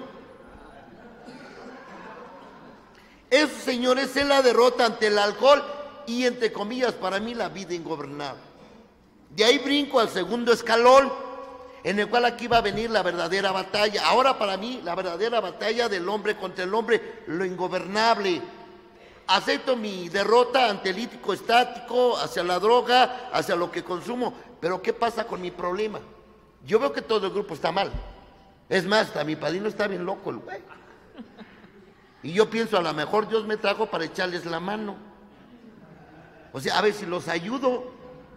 Eso, señores, es la derrota ante el alcohol y, entre comillas, para mí, la vida ingobernable. De ahí brinco al segundo escalón, en el cual aquí va a venir la verdadera batalla. Ahora para mí, la verdadera batalla del hombre contra el hombre, lo ingobernable. Acepto mi derrota ante el lítico estático, hacia la droga, hacia lo que consumo. Pero ¿qué pasa con mi problema? Yo veo que todo el grupo está mal. Es más, hasta mi padrino está bien loco el güey. Y yo pienso, a lo mejor Dios me trajo para echarles la mano. O sea, a ver si los ayudo.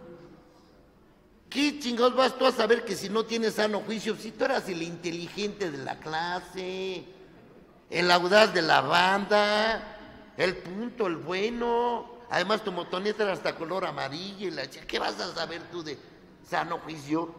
¿Qué chingados vas tú a saber que si no tienes sano juicio? Si tú eras el inteligente de la clase, el audaz de la banda, el punto, el bueno. Además tu motoneta era hasta color amarillo y la chica. ¿Qué vas a saber tú de sano juicio?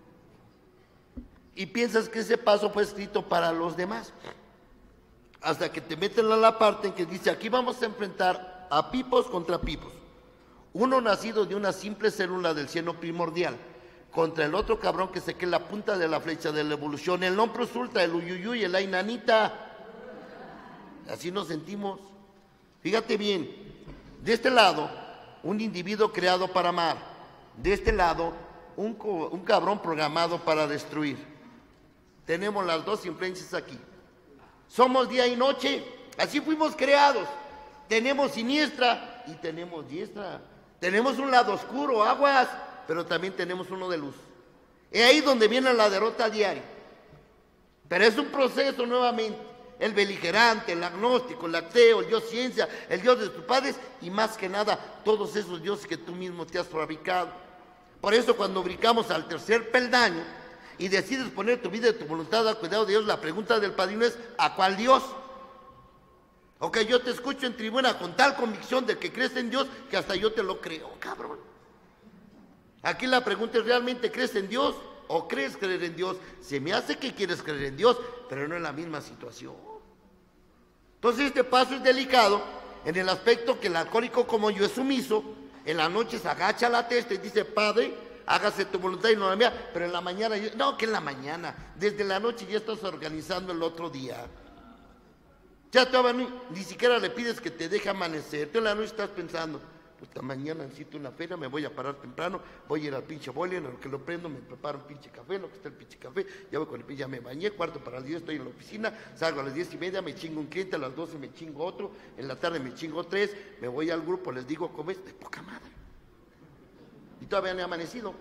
Y piensas que ese paso fue escrito para los demás. Hasta que te meten a la parte en que dice, aquí vamos a enfrentar a pipos contra pipos. Uno nacido de una simple célula del cieno primordial, contra el otro cabrón que se queda la punta de la flecha de la evolución, el non plus ultra, el uyuyuy, el ainanita. Así nos sentimos. Fíjate bien, de este lado, un individuo creado para amar. De este lado, un, un cabrón programado para destruir. Tenemos las dos influencias aquí. Somos día y noche, así fuimos creados. Tenemos siniestra y tenemos diestra. Tenemos un lado oscuro, aguas, pero también tenemos uno de luz. Es ahí donde viene la derrota diaria. Pero es un proceso nuevamente. El beligerante, el agnóstico, el ateo, el dios ciencia, el dios de tus padres y más que nada todos esos dioses que tú mismo te has fabricado. Por eso cuando brincamos al tercer peldaño y decides poner tu vida y tu voluntad al cuidado de Dios, la pregunta del padrino es ¿a cuál Dios? Ok, yo te escucho en tribuna con tal convicción de que crees en Dios que hasta yo te lo creo, cabrón. Aquí la pregunta es, ¿realmente crees en Dios o crees creer en Dios? Se me hace que quieres creer en Dios, pero no en la misma situación. Entonces este paso es delicado en el aspecto que el alcohólico como yo es sumiso, en la noche se agacha la testa y dice, Padre, hágase tu voluntad y no la mía, pero en la mañana, no, que en la mañana, desde la noche ya estás organizando el otro día. Ya todavía ni, ni siquiera le pides que te deje amanecer. Tú en la noche estás pensando, puta, mañana necesito una feria, me voy a parar temprano, voy a ir al pinche boiler, en lo que lo prendo me preparo un pinche café, en lo que está el pinche café, ya voy con el pinche, ya me bañé, cuarto para las diez estoy en la oficina, salgo a las diez y media, me chingo un cliente, a las doce me chingo otro, en la tarde me chingo tres, me voy al grupo, les digo cómo es, de poca madre. Y todavía no he amanecido.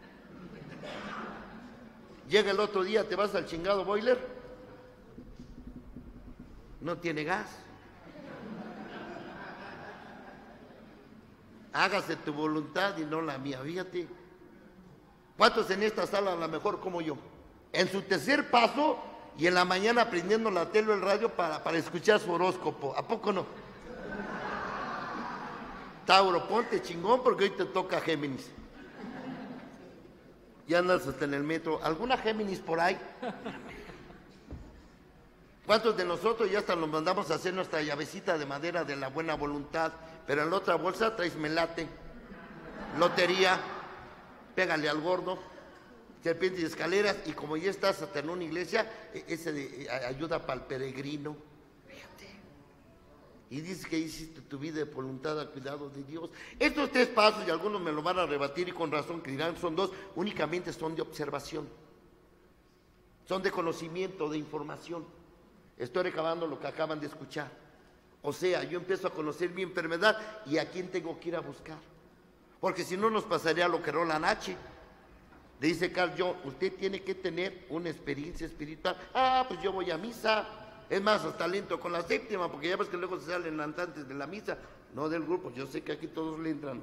Llega el otro día, te vas al chingado boiler, no tiene gas. Hágase tu voluntad y no la mía, fíjate. ¿Cuántos en esta sala a lo mejor como yo? En su tercer paso y en la mañana prendiendo la tele o el radio para, para escuchar su horóscopo. ¿A poco no? Tauro, ponte chingón porque hoy te toca Géminis. Ya andas hasta en el metro. ¿Alguna Géminis por ahí? ¿Cuántos de nosotros ya hasta nos mandamos a hacer nuestra llavecita de madera de la buena voluntad? Pero en la otra bolsa traes melate, lotería, pégale al gordo, serpientes y escaleras, y como ya estás hasta en una iglesia, ese de ayuda para el peregrino. Fíjate. Y dices que hiciste tu vida de voluntad al cuidado de Dios. Estos tres pasos, y algunos me lo van a rebatir y con razón, que dirán son dos, únicamente son de observación. Son de conocimiento, de información. Estoy recabando lo que acaban de escuchar. O sea, yo empiezo a conocer mi enfermedad y a quién tengo que ir a buscar. Porque si no nos pasaría lo que Roland H. Le dice Carl Jung, usted tiene que tener una experiencia espiritual. Ah, pues yo voy a misa. Es más, hasta lento con la séptima, porque ya ves que luego se salen antes de la misa. No del grupo, yo sé que aquí todos le entran.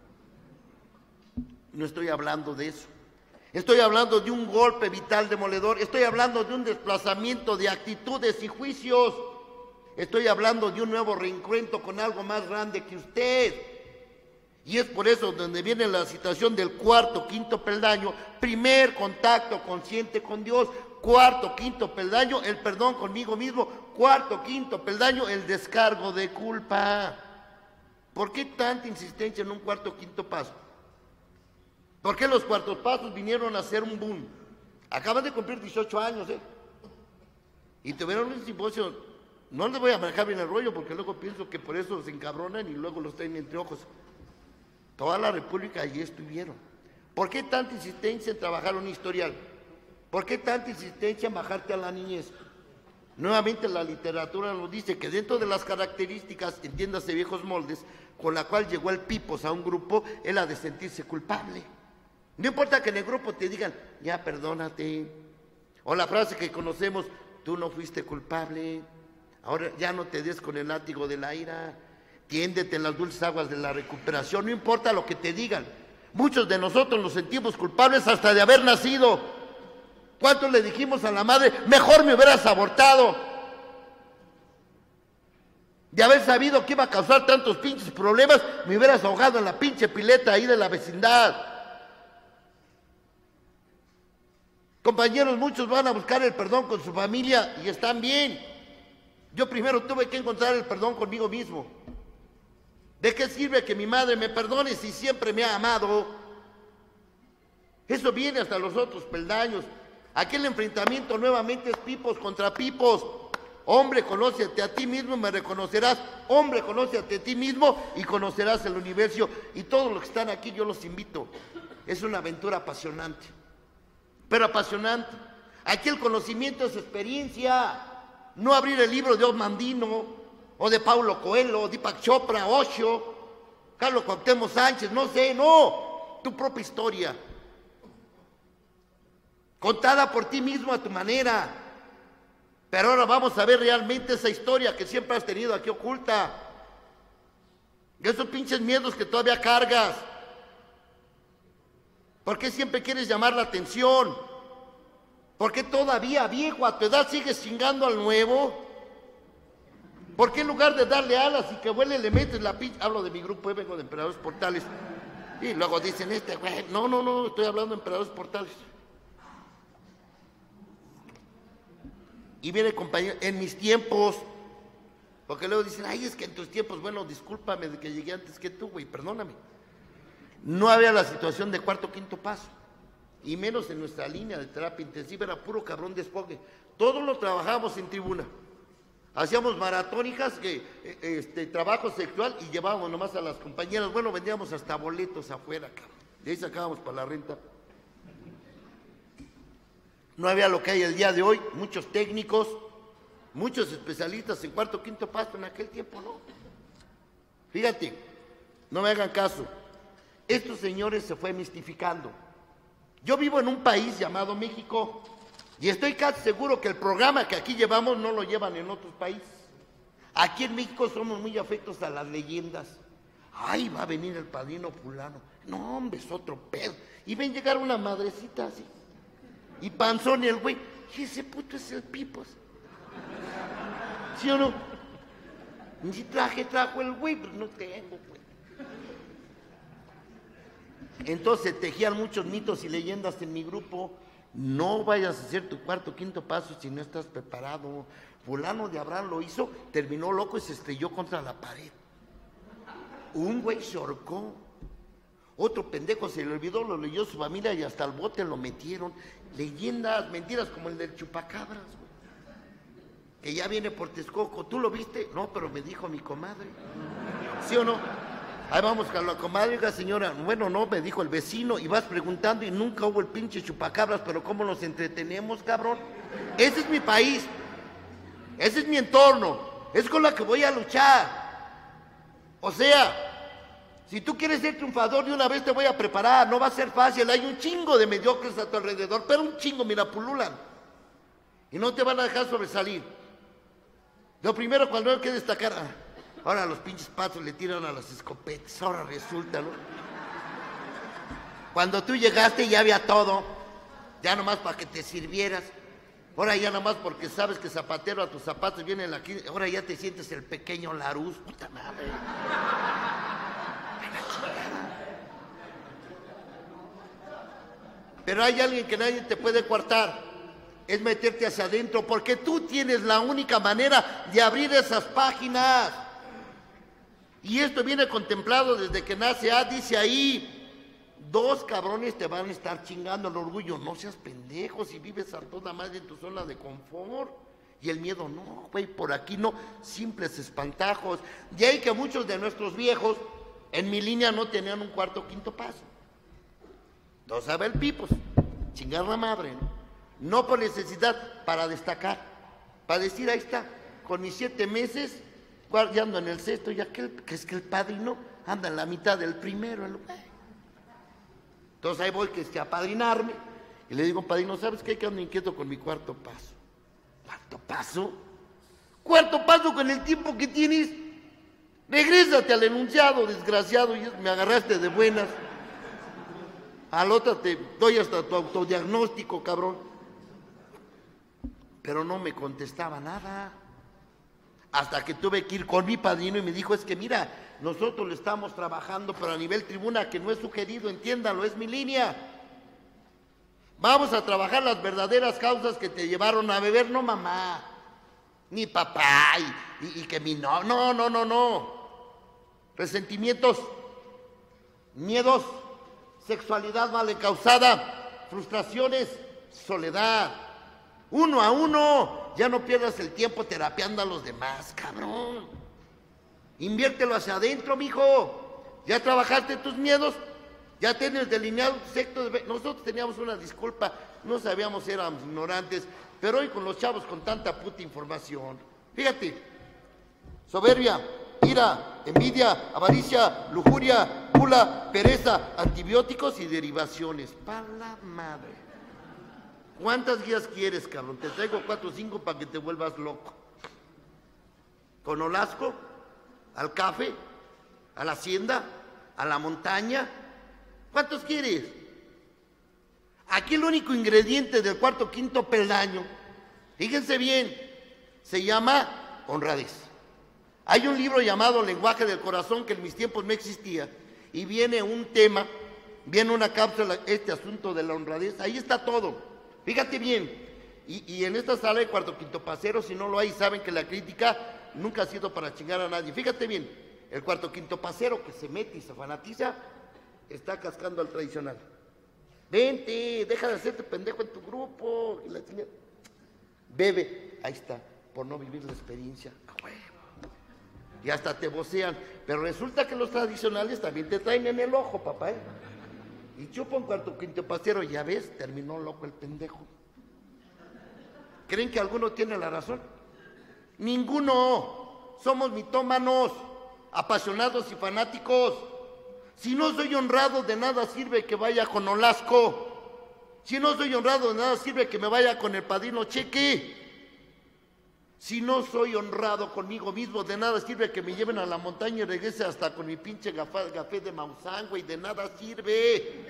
No estoy hablando de eso. Estoy hablando de un golpe vital demoledor. Estoy hablando de un desplazamiento de actitudes y juicios. Estoy hablando de un nuevo reencuentro con algo más grande que usted. Y es por eso donde viene la situación del cuarto, quinto peldaño. Primer contacto consciente con Dios. Cuarto, quinto peldaño, el perdón conmigo mismo. Cuarto, quinto peldaño, el descargo de culpa. ¿Por qué tanta insistencia en un cuarto, quinto paso? ¿Por qué los cuartos pasos vinieron a ser un boom? Acaban de cumplir dieciocho años, ¿eh? Y tuvieron un simposio. No les voy a manejar bien el rollo porque luego pienso que por eso se encabronan y luego los traen entre ojos. Toda la República allí estuvieron. ¿Por qué tanta insistencia en trabajar un historial? ¿Por qué tanta insistencia en bajarte a la niñez? Nuevamente la literatura nos dice que dentro de las características, entiéndase viejos moldes, con la cual llegó el Pipos a un grupo, es la de sentirse culpable. No importa que en el grupo te digan, ya perdónate. O la frase que conocemos, tú no fuiste culpable, ahora ya no te des con el látigo de la ira, tiéndete en las dulces aguas de la recuperación, no importa lo que te digan. Muchos de nosotros nos sentimos culpables hasta de haber nacido. ¿Cuántos le dijimos a la madre, mejor me hubieras abortado? De haber sabido que iba a causar tantos pinches problemas, me hubieras ahogado en la pinche pileta ahí de la vecindad. Compañeros, muchos van a buscar el perdón con su familia y están bien. Yo primero tuve que encontrar el perdón conmigo mismo. ¿De qué sirve que mi madre me perdone si siempre me ha amado? Eso viene hasta los otros peldaños. Aquel enfrentamiento nuevamente es pipos contra pipos. Hombre, conócete a ti mismo y me reconocerás. Hombre, conócete a ti mismo y conocerás el universo. Y todos los que están aquí yo los invito. Es una aventura apasionante. Pero apasionante. Aquí el conocimiento es experiencia. No abrir el libro de Osmandino, o de Paulo Coelho, Deepak Chopra, Osho, Carlos Cuauhtémoc Sánchez, no sé, no. Tu propia historia. Contada por ti mismo a tu manera. Pero ahora vamos a ver realmente esa historia que siempre has tenido aquí oculta. Esos pinches miedos que todavía cargas. ¿Por qué siempre quieres llamar la atención? ¿Por qué todavía, viejo, a tu edad sigues chingando al nuevo? ¿Por qué en lugar de darle alas y que vuele le metes la pinche? Hablo de mi grupo, vengo de Emperadores Portales. Y luego dicen este, güey, no, no, no, estoy hablando de Emperadores Portales. Y viene compañero, en mis tiempos, porque luego dicen, ay, es que en tus tiempos, bueno, discúlpame de que llegué antes que tú, güey, perdóname. No había la situación de cuarto, quinto paso, y menos en nuestra línea de terapia intensiva, era puro cabrón desfogue. Todos lo trabajábamos en tribuna. Hacíamos maratónicas, que, este, trabajo sexual, y llevábamos nomás a las compañeras. Bueno, vendíamos hasta boletos afuera, cabrón. De ahí sacábamos para la renta. No había lo que hay el día de hoy, muchos técnicos, muchos especialistas en cuarto, quinto paso, en aquel tiempo no. Fíjate, no me hagan caso. Estos señores se fue mistificando. Yo vivo en un país llamado México y estoy casi seguro que el programa que aquí llevamos no lo llevan en otros países. Aquí en México somos muy afectos a las leyendas. Ay, va a venir el padrino fulano. No, hombre, es otro pedo. Y ven llegar una madrecita así. Y panzón y el güey. Y ese puto es el Pipos. ¿Sí o no? Ni si traje, trajo el güey, pero no tengo, güey. Entonces tejían muchos mitos y leyendas en mi grupo. No vayas a hacer tu cuarto, quinto paso si no estás preparado. Fulano de Abraham lo hizo, terminó loco y se estrelló contra la pared. Un güey se ahorcó. Otro pendejo se le olvidó, lo leyó su familia y hasta el bote lo metieron. Leyendas, mentiras como el del chupacabras, güey. Que ya viene por Texcoco. ¿Tú lo viste? No, pero me dijo mi comadre. ¿Sí o no? Ahí vamos con la comadre, oiga, señora. Bueno, no, me dijo el vecino. Y vas preguntando y nunca hubo el pinche chupacabras, pero ¿cómo nos entretenemos, cabrón? Ese es mi país. Ese es mi entorno. Es con la que voy a luchar. O sea, si tú quieres ser triunfador, de una vez te voy a preparar. No va a ser fácil. Hay un chingo de mediocres a tu alrededor, pero un chingo, mira, pululan. Y no te van a dejar sobresalir. Lo primero, cuando hay que destacar, ahora los pinches patos le tiran a las escopetas. Ahora resulta, ¿no? Cuando tú llegaste ya había todo. Ya nomás para que te sirvieras. Ahora ya nomás porque sabes que zapatero a tus zapatos viene aquí. Ahora ya te sientes el pequeño Laruz. Puta madre. Pero hay alguien que nadie te puede coartar. Es meterte hacia adentro, porque tú tienes la única manera de abrir esas páginas. Y esto viene contemplado desde que nace. Ah, dice ahí, dos cabrones te van a estar chingando el orgullo. No seas pendejo si vives a toda madre en tu zona de confort. Y el miedo, no, güey, por aquí no. Simples espantajos. De ahí que muchos de nuestros viejos en mi línea no tenían un cuarto o quinto paso. No sabe el pipos, chingar la madre, ¿no? No por necesidad, para destacar, para decir, ahí está, con mis siete meses, guardando en el sexto, y aquel, que es que el padrino anda en la mitad del primero, el güey. Entonces ahí voy que es que a padrinarme, y le digo, padrino, ¿sabes qué? Que ando inquieto con mi cuarto paso. ¿Cuarto paso? ¿Cuarto paso con el tiempo que tienes? Regrésate al enunciado, desgraciado, y me agarraste de buenas. Al otro te doy hasta tu autodiagnóstico, cabrón. Pero no me contestaba nada. Hasta que tuve que ir con mi padrino y me dijo, es que mira, nosotros lo estamos trabajando, pero a nivel tribuna, que no es sugerido, entiéndalo, es mi línea. Vamos a trabajar las verdaderas causas que te llevaron a beber, no mamá, ni papá, y, y, y que mi no, no, no, no, no. Resentimientos, miedos, sexualidad mal encausada, frustraciones, soledad. Uno a uno, ya no pierdas el tiempo terapiando a los demás, cabrón. Inviértelo hacia adentro, mijo. Ya trabajaste tus miedos, ya tienes delineado tu sector de... Nosotros teníamos una disculpa, no sabíamos, éramos ignorantes, pero hoy con los chavos con tanta puta información. Fíjate, soberbia, ira, envidia, avaricia, lujuria, gula, pereza, antibióticos y derivaciones. Pa' la madre. ¿Cuántas guías quieres, cabrón? Te traigo cuatro o cinco para que te vuelvas loco. Con Olasco, al café, a la hacienda, a la montaña. ¿Cuántos quieres? Aquí el único ingrediente del cuarto quinto peldaño, fíjense bien, se llama honradez. Hay un libro llamado Lenguaje del Corazón que en mis tiempos no existía, y viene un tema, viene una cápsula, este asunto de la honradez, ahí está todo. Fíjate bien, y, y en esta sala de cuarto quinto pasero, si no lo hay, saben que la crítica nunca ha sido para chingar a nadie. Fíjate bien, el cuarto quinto pasero que se mete y se fanatiza, está cascando al tradicional. Vente, deja de hacerte pendejo en tu grupo. Y la chingada. Bebe, ahí está, por no vivir la experiencia. Ah, bueno. Y hasta te vocean. Pero resulta que los tradicionales también te traen en el ojo, papá, ¿eh? Y chupa un cuarto quinto pasero, ya ves, terminó loco el pendejo. ¿Creen que alguno tiene la razón? Ninguno. Somos mitómanos, apasionados y fanáticos. Si no soy honrado, de nada sirve que vaya con Olasco. Si no soy honrado, de nada sirve que me vaya con el padrino Cheque. Si no soy honrado conmigo mismo, de nada sirve que me lleven a la montaña y regrese hasta con mi pinche café de Maussan, güey, de nada sirve.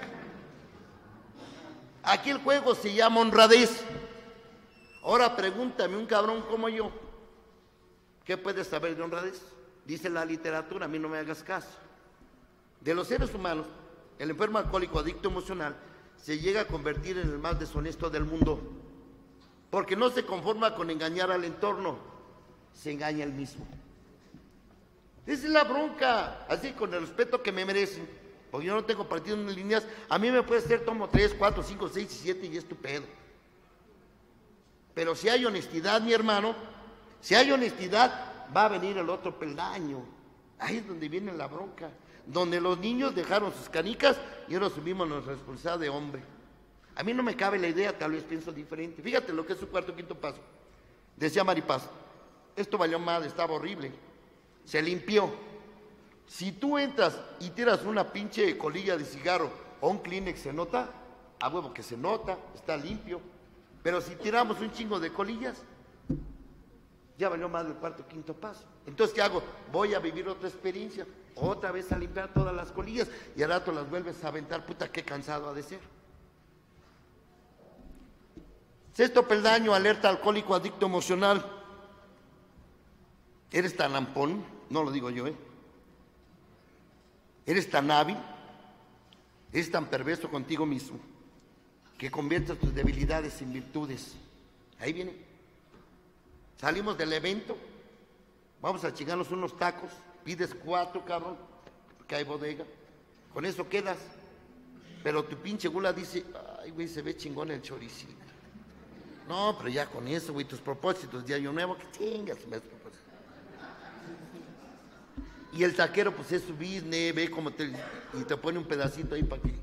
Aquí el juego se llama honradez. Ahora pregúntame un cabrón como yo, ¿qué puedes saber de honradez? Dice la literatura, a mí no me hagas caso. De los seres humanos, el enfermo alcohólico adicto emocional se llega a convertir en el más deshonesto del mundo, porque no se conforma con engañar al entorno, se engaña él mismo. Esa es la bronca, así con el respeto que me merecen, porque yo no tengo partido en líneas. A mí me puede ser tomo tres, cuatro, cinco, seis y siete y es tu pedo. Pero si hay honestidad, mi hermano, si hay honestidad, va a venir el otro peldaño. Ahí es donde viene la bronca, donde los niños dejaron sus canicas y ahora asumimos nuestra responsabilidad de hombre. A mí no me cabe la idea, tal vez pienso diferente. Fíjate lo que es su cuarto o quinto paso. Decía Maripaz, esto valió mal, estaba horrible. Se limpió. Si tú entras y tiras una pinche colilla de cigarro o un Kleenex, ¿se nota? A huevo que se nota, está limpio. Pero si tiramos un chingo de colillas, ya valió más del cuarto o quinto paso. Entonces, ¿qué hago? Voy a vivir otra experiencia, otra vez a limpiar todas las colillas y al rato las vuelves a aventar. Puta, qué cansado ha de ser. Sexto peldaño, alerta alcohólico adicto emocional. Eres tan lampón, no lo digo yo, ¿eh? Eres tan hábil, eres tan perverso contigo mismo, que conviertes tus debilidades en virtudes. Ahí viene. Salimos del evento, vamos a chingarnos unos tacos, pides cuatro, cabrón, porque hay bodega, con eso quedas. Pero tu pinche gula dice, ay, güey, se ve chingón el choricito. No, pero ya con eso, güey, tus propósitos de año nuevo, que chingas, me propósitos. Y el taquero, pues es su business, ve cómo te... y te pone un pedacito ahí para que...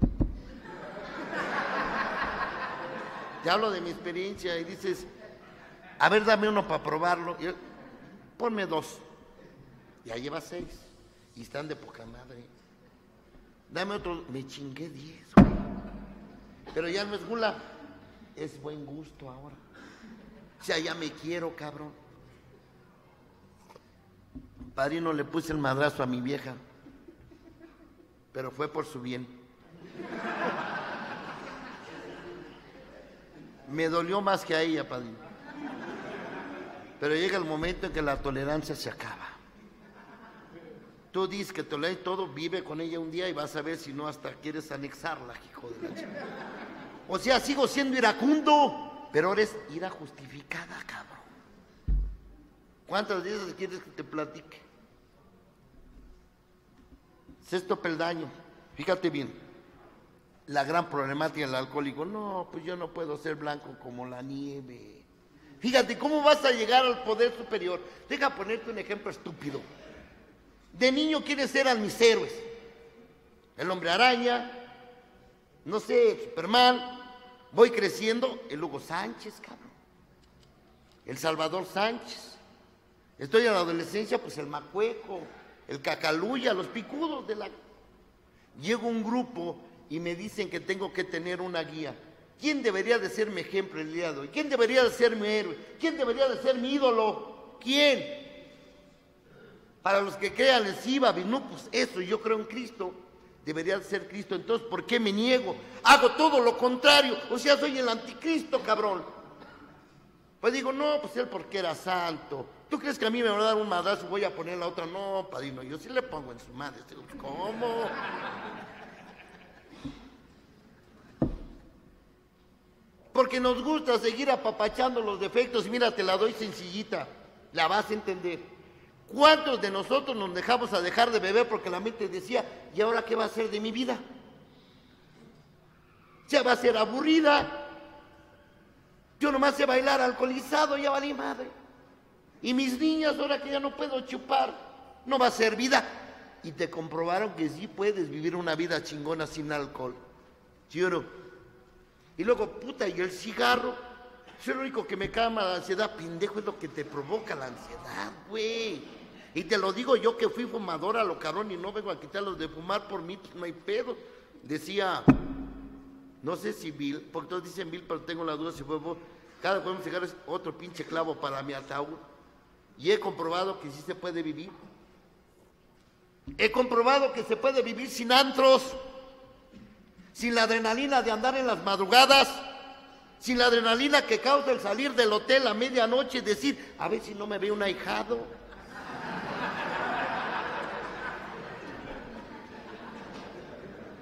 Te hablo de mi experiencia y dices, a ver, dame uno para probarlo. Y yo, ponme dos. Ya lleva seis. Y están de poca madre. Dame otro. Me chingué diez, güey. Pero ya no es gula. Es buen gusto ahora. O sea, ya me quiero, cabrón. Padrino, le puse el madrazo a mi vieja. Pero fue por su bien. Me dolió más que a ella, padrino. Pero llega el momento en que la tolerancia se acaba. Tú dices que toleras todo, vive con ella un día y vas a ver si no hasta quieres anexarla, hijo de la chica. O sea, sigo siendo iracundo, pero eres ira justificada, cabrón. ¿Cuántas veces quieres que te platique? Sexto peldaño, fíjate bien. La gran problemática del alcohólico, no, pues yo no puedo ser blanco como la nieve. Fíjate, ¿cómo vas a llegar al poder superior? Deja ponerte un ejemplo estúpido. De niño quieres ser a mis héroes. El hombre araña, no sé, Superman. Voy creciendo, el Hugo Sánchez, cabrón. El Salvador Sánchez. Estoy en la adolescencia, pues el Macueco, el Cacaluya, los picudos de la... Llego a un grupo y me dicen que tengo que tener una guía. ¿Quién debería de ser mi ejemplo el día de hoy? ¿Quién debería de ser mi héroe? ¿Quién debería de ser mi ídolo? ¿Quién? Para los que crean les iba, no, pues eso, yo creo en Cristo. Debería de ser Cristo. Entonces, ¿por qué me niego? Hago todo lo contrario. O sea, soy el anticristo, cabrón. Pues digo, no, pues él porque era santo. ¿Tú crees que a mí me va a dar un madrazo y voy a poner la otra? No, padrino, yo sí le pongo en su madre. ¿Cómo? Porque nos gusta seguir apapachando los defectos. Mira, te la doy sencillita, la vas a entender. ¿Cuántos de nosotros nos dejamos a dejar de beber porque la mente decía, ¿y ahora qué va a ser de mi vida? Ya va a ser aburrida. Yo nomás sé bailar alcoholizado, ya valí madre. Y mis niñas, ahora que ya no puedo chupar, no va a ser vida. Y te comprobaron que sí puedes vivir una vida chingona sin alcohol. ¿Sí o no? Y luego, puta, y el cigarro, es lo único que me calma la ansiedad, pendejo, es lo que te provoca la ansiedad, güey. Y te lo digo yo que fui fumador a lo cabrón y no vengo a quitarlos de fumar por mí, pues no hay pedo. Decía, no sé si Bill, porque todos dicen Bill, pero tengo la duda si fue vos. Cada vez que cigarro es otro pinche clavo para mi ataúd. Y he comprobado que sí se puede vivir. He comprobado que se puede vivir sin antros, sin la adrenalina de andar en las madrugadas, sin la adrenalina que causa el salir del hotel a medianoche y decir, a ver si no me ve un ahijado.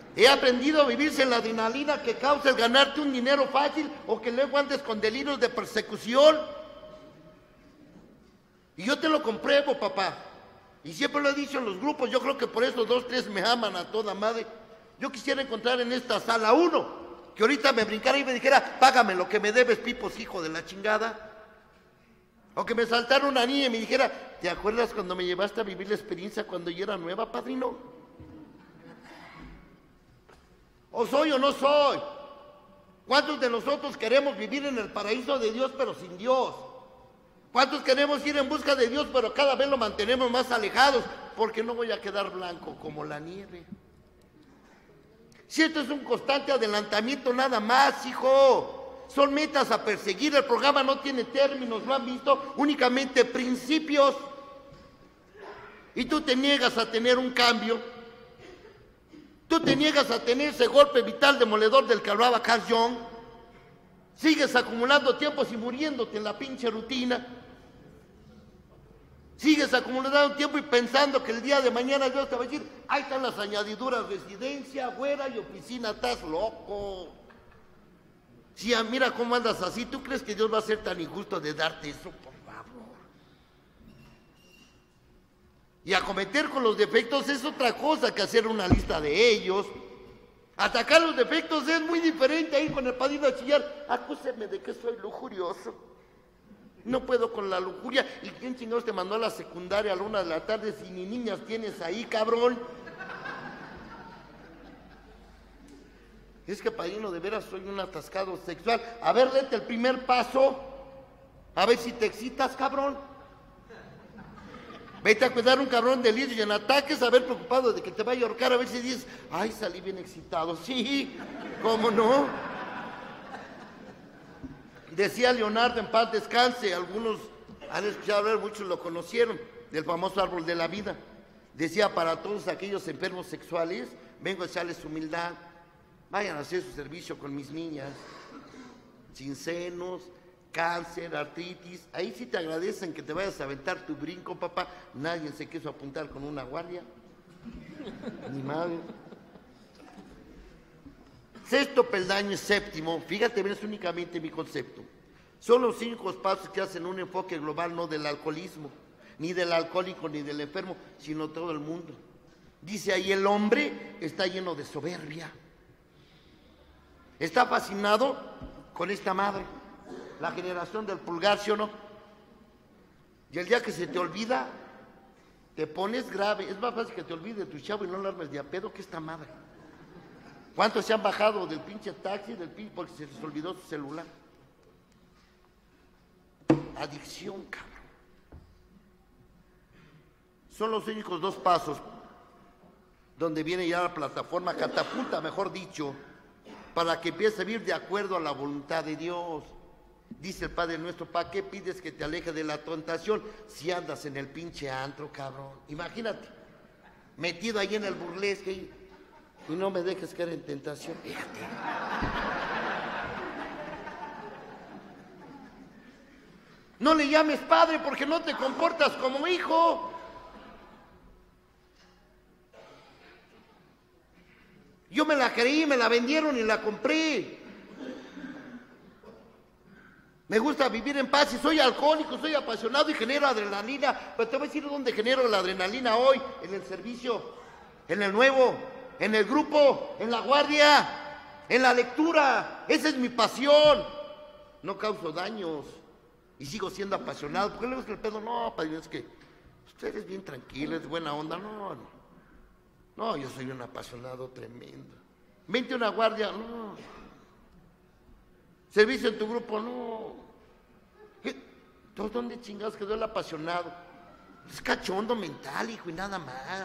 He aprendido a vivirse en la adrenalina que causa el ganarte un dinero fácil o que luego andes con delirios de persecución. Y yo te lo compruebo, papá. Y siempre lo he dicho en los grupos, yo creo que por eso dos, tres me aman a toda madre. Yo quisiera encontrar en esta sala uno que ahorita me brincara y me dijera, págame lo que me debes, Pipos, hijo de la chingada. O que me saltara una niña y me dijera, ¿te acuerdas cuando me llevaste a vivir la experiencia cuando yo era nueva, padrino? ¿O soy o no soy? ¿Cuántos de nosotros queremos vivir en el paraíso de Dios pero sin Dios? ¿Cuántos queremos ir en busca de Dios pero cada vez lo mantenemos más alejados? Porque no voy a quedar blanco como la nieve. Si esto es un constante adelantamiento nada más, hijo. Son metas a perseguir, el programa no tiene términos, ¿lo han visto? Únicamente principios. Y tú te niegas a tener un cambio. Tú te niegas a tener ese golpe vital demoledor del que hablaba Carl Jung. Sigues acumulando tiempos y muriéndote en la pinche rutina. Sigues acumulando tiempo y pensando que el día de mañana Dios te va a decir, ahí están las añadiduras, residencia, güera y oficina, estás loco. Si sí, mira cómo andas así, ¿tú crees que Dios va a ser tan injusto de darte eso, por favor? Y acometer con los defectos es otra cosa que hacer una lista de ellos. Atacar los defectos es muy diferente a ir con el padrino a chillar, acúseme de que soy lujurioso. No puedo con la lujuria. ¿Y quién chingados te mandó a la secundaria a la una de la tarde si ni niñas tienes ahí, cabrón? Es que, padrino, de veras soy un atascado sexual. A ver, léete el primer paso. A ver si te excitas, cabrón. Vete a cuidar un cabrón de lirio y en ataques, a ver, preocupado de que te vaya a ahorcar, a ver si dices, ay, salí bien excitado. Sí, ¿cómo no? Decía Leonardo, en paz descanse, algunos han escuchado hablar, muchos lo conocieron, del famoso árbol de la vida. Decía, para todos aquellos enfermos sexuales, vengo a echarles humildad. Vayan a hacer su servicio con mis niñas, sin senos, cáncer, artritis. Ahí sí te agradecen que te vayas a aventar tu brinco, papá. Nadie se quiso apuntar con una guardia. Ni madre. Sexto peldaño y séptimo, fíjate bien, es únicamente mi concepto. Son los cinco pasos que hacen un enfoque global, no del alcoholismo, ni del alcohólico, ni del enfermo, sino todo el mundo. Dice ahí, el hombre está lleno de soberbia. Está fascinado con esta madre, la generación del pulgar, ¿sí o no? Y el día que se te olvida, te pones grave. Es más fácil que te olvides de tu chavo y no lo armes de a pedo que esta madre. ¿Cuántos se han bajado del pinche taxi del pinche porque se les olvidó su celular? Adicción, cabrón. Son los únicos dos pasos donde viene ya la plataforma, catapulta, mejor dicho, para que empiece a vivir de acuerdo a la voluntad de Dios. Dice el Padre Nuestro, ¿para qué pides que te aleje de la tentación si andas en el pinche antro, cabrón? Imagínate, metido ahí en el burlesque y, y no me dejes caer en tentación. Fíjate. No le llames padre porque no te comportas como hijo. Yo me la creí, me la vendieron y la compré. Me gusta vivir en paz y soy alcohólico, soy apasionado y genero adrenalina. Pero te voy a decir dónde genero la adrenalina hoy. En el servicio, en el nuevo, en el grupo, en la guardia, en la lectura. Esa es mi pasión. No causo daños y sigo siendo apasionado. Porque luego es que el pedo, no, padre, es que usted es bien tranquilo, es buena onda. No, no. No, yo soy un apasionado tremendo. Vente a una guardia, no. Servicio en tu grupo, no. ¿Qué? ¿Dónde chingados quedó el apasionado? Es cachondo mental, hijo, y nada más.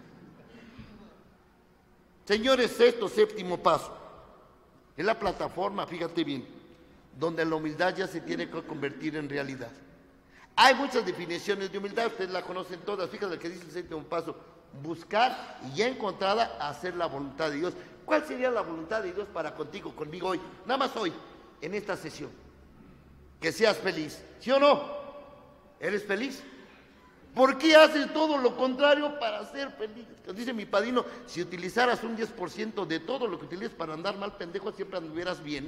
Señores, sexto, séptimo paso. Es la plataforma, fíjate bien, donde la humildad ya se tiene que convertir en realidad. Hay muchas definiciones de humildad, ustedes la conocen todas. Fíjate que dice el séptimo paso. Buscar y ya encontrada hacer la voluntad de Dios. ¿Cuál sería la voluntad de Dios para contigo, conmigo hoy? Nada más hoy, en esta sesión. Que seas feliz, ¿sí o no? ¿Eres feliz? ¿Por qué haces todo lo contrario para ser feliz? Dice mi padrino, si utilizaras un diez por ciento de todo lo que utilizas para andar mal, pendejo, siempre anduvieras bien.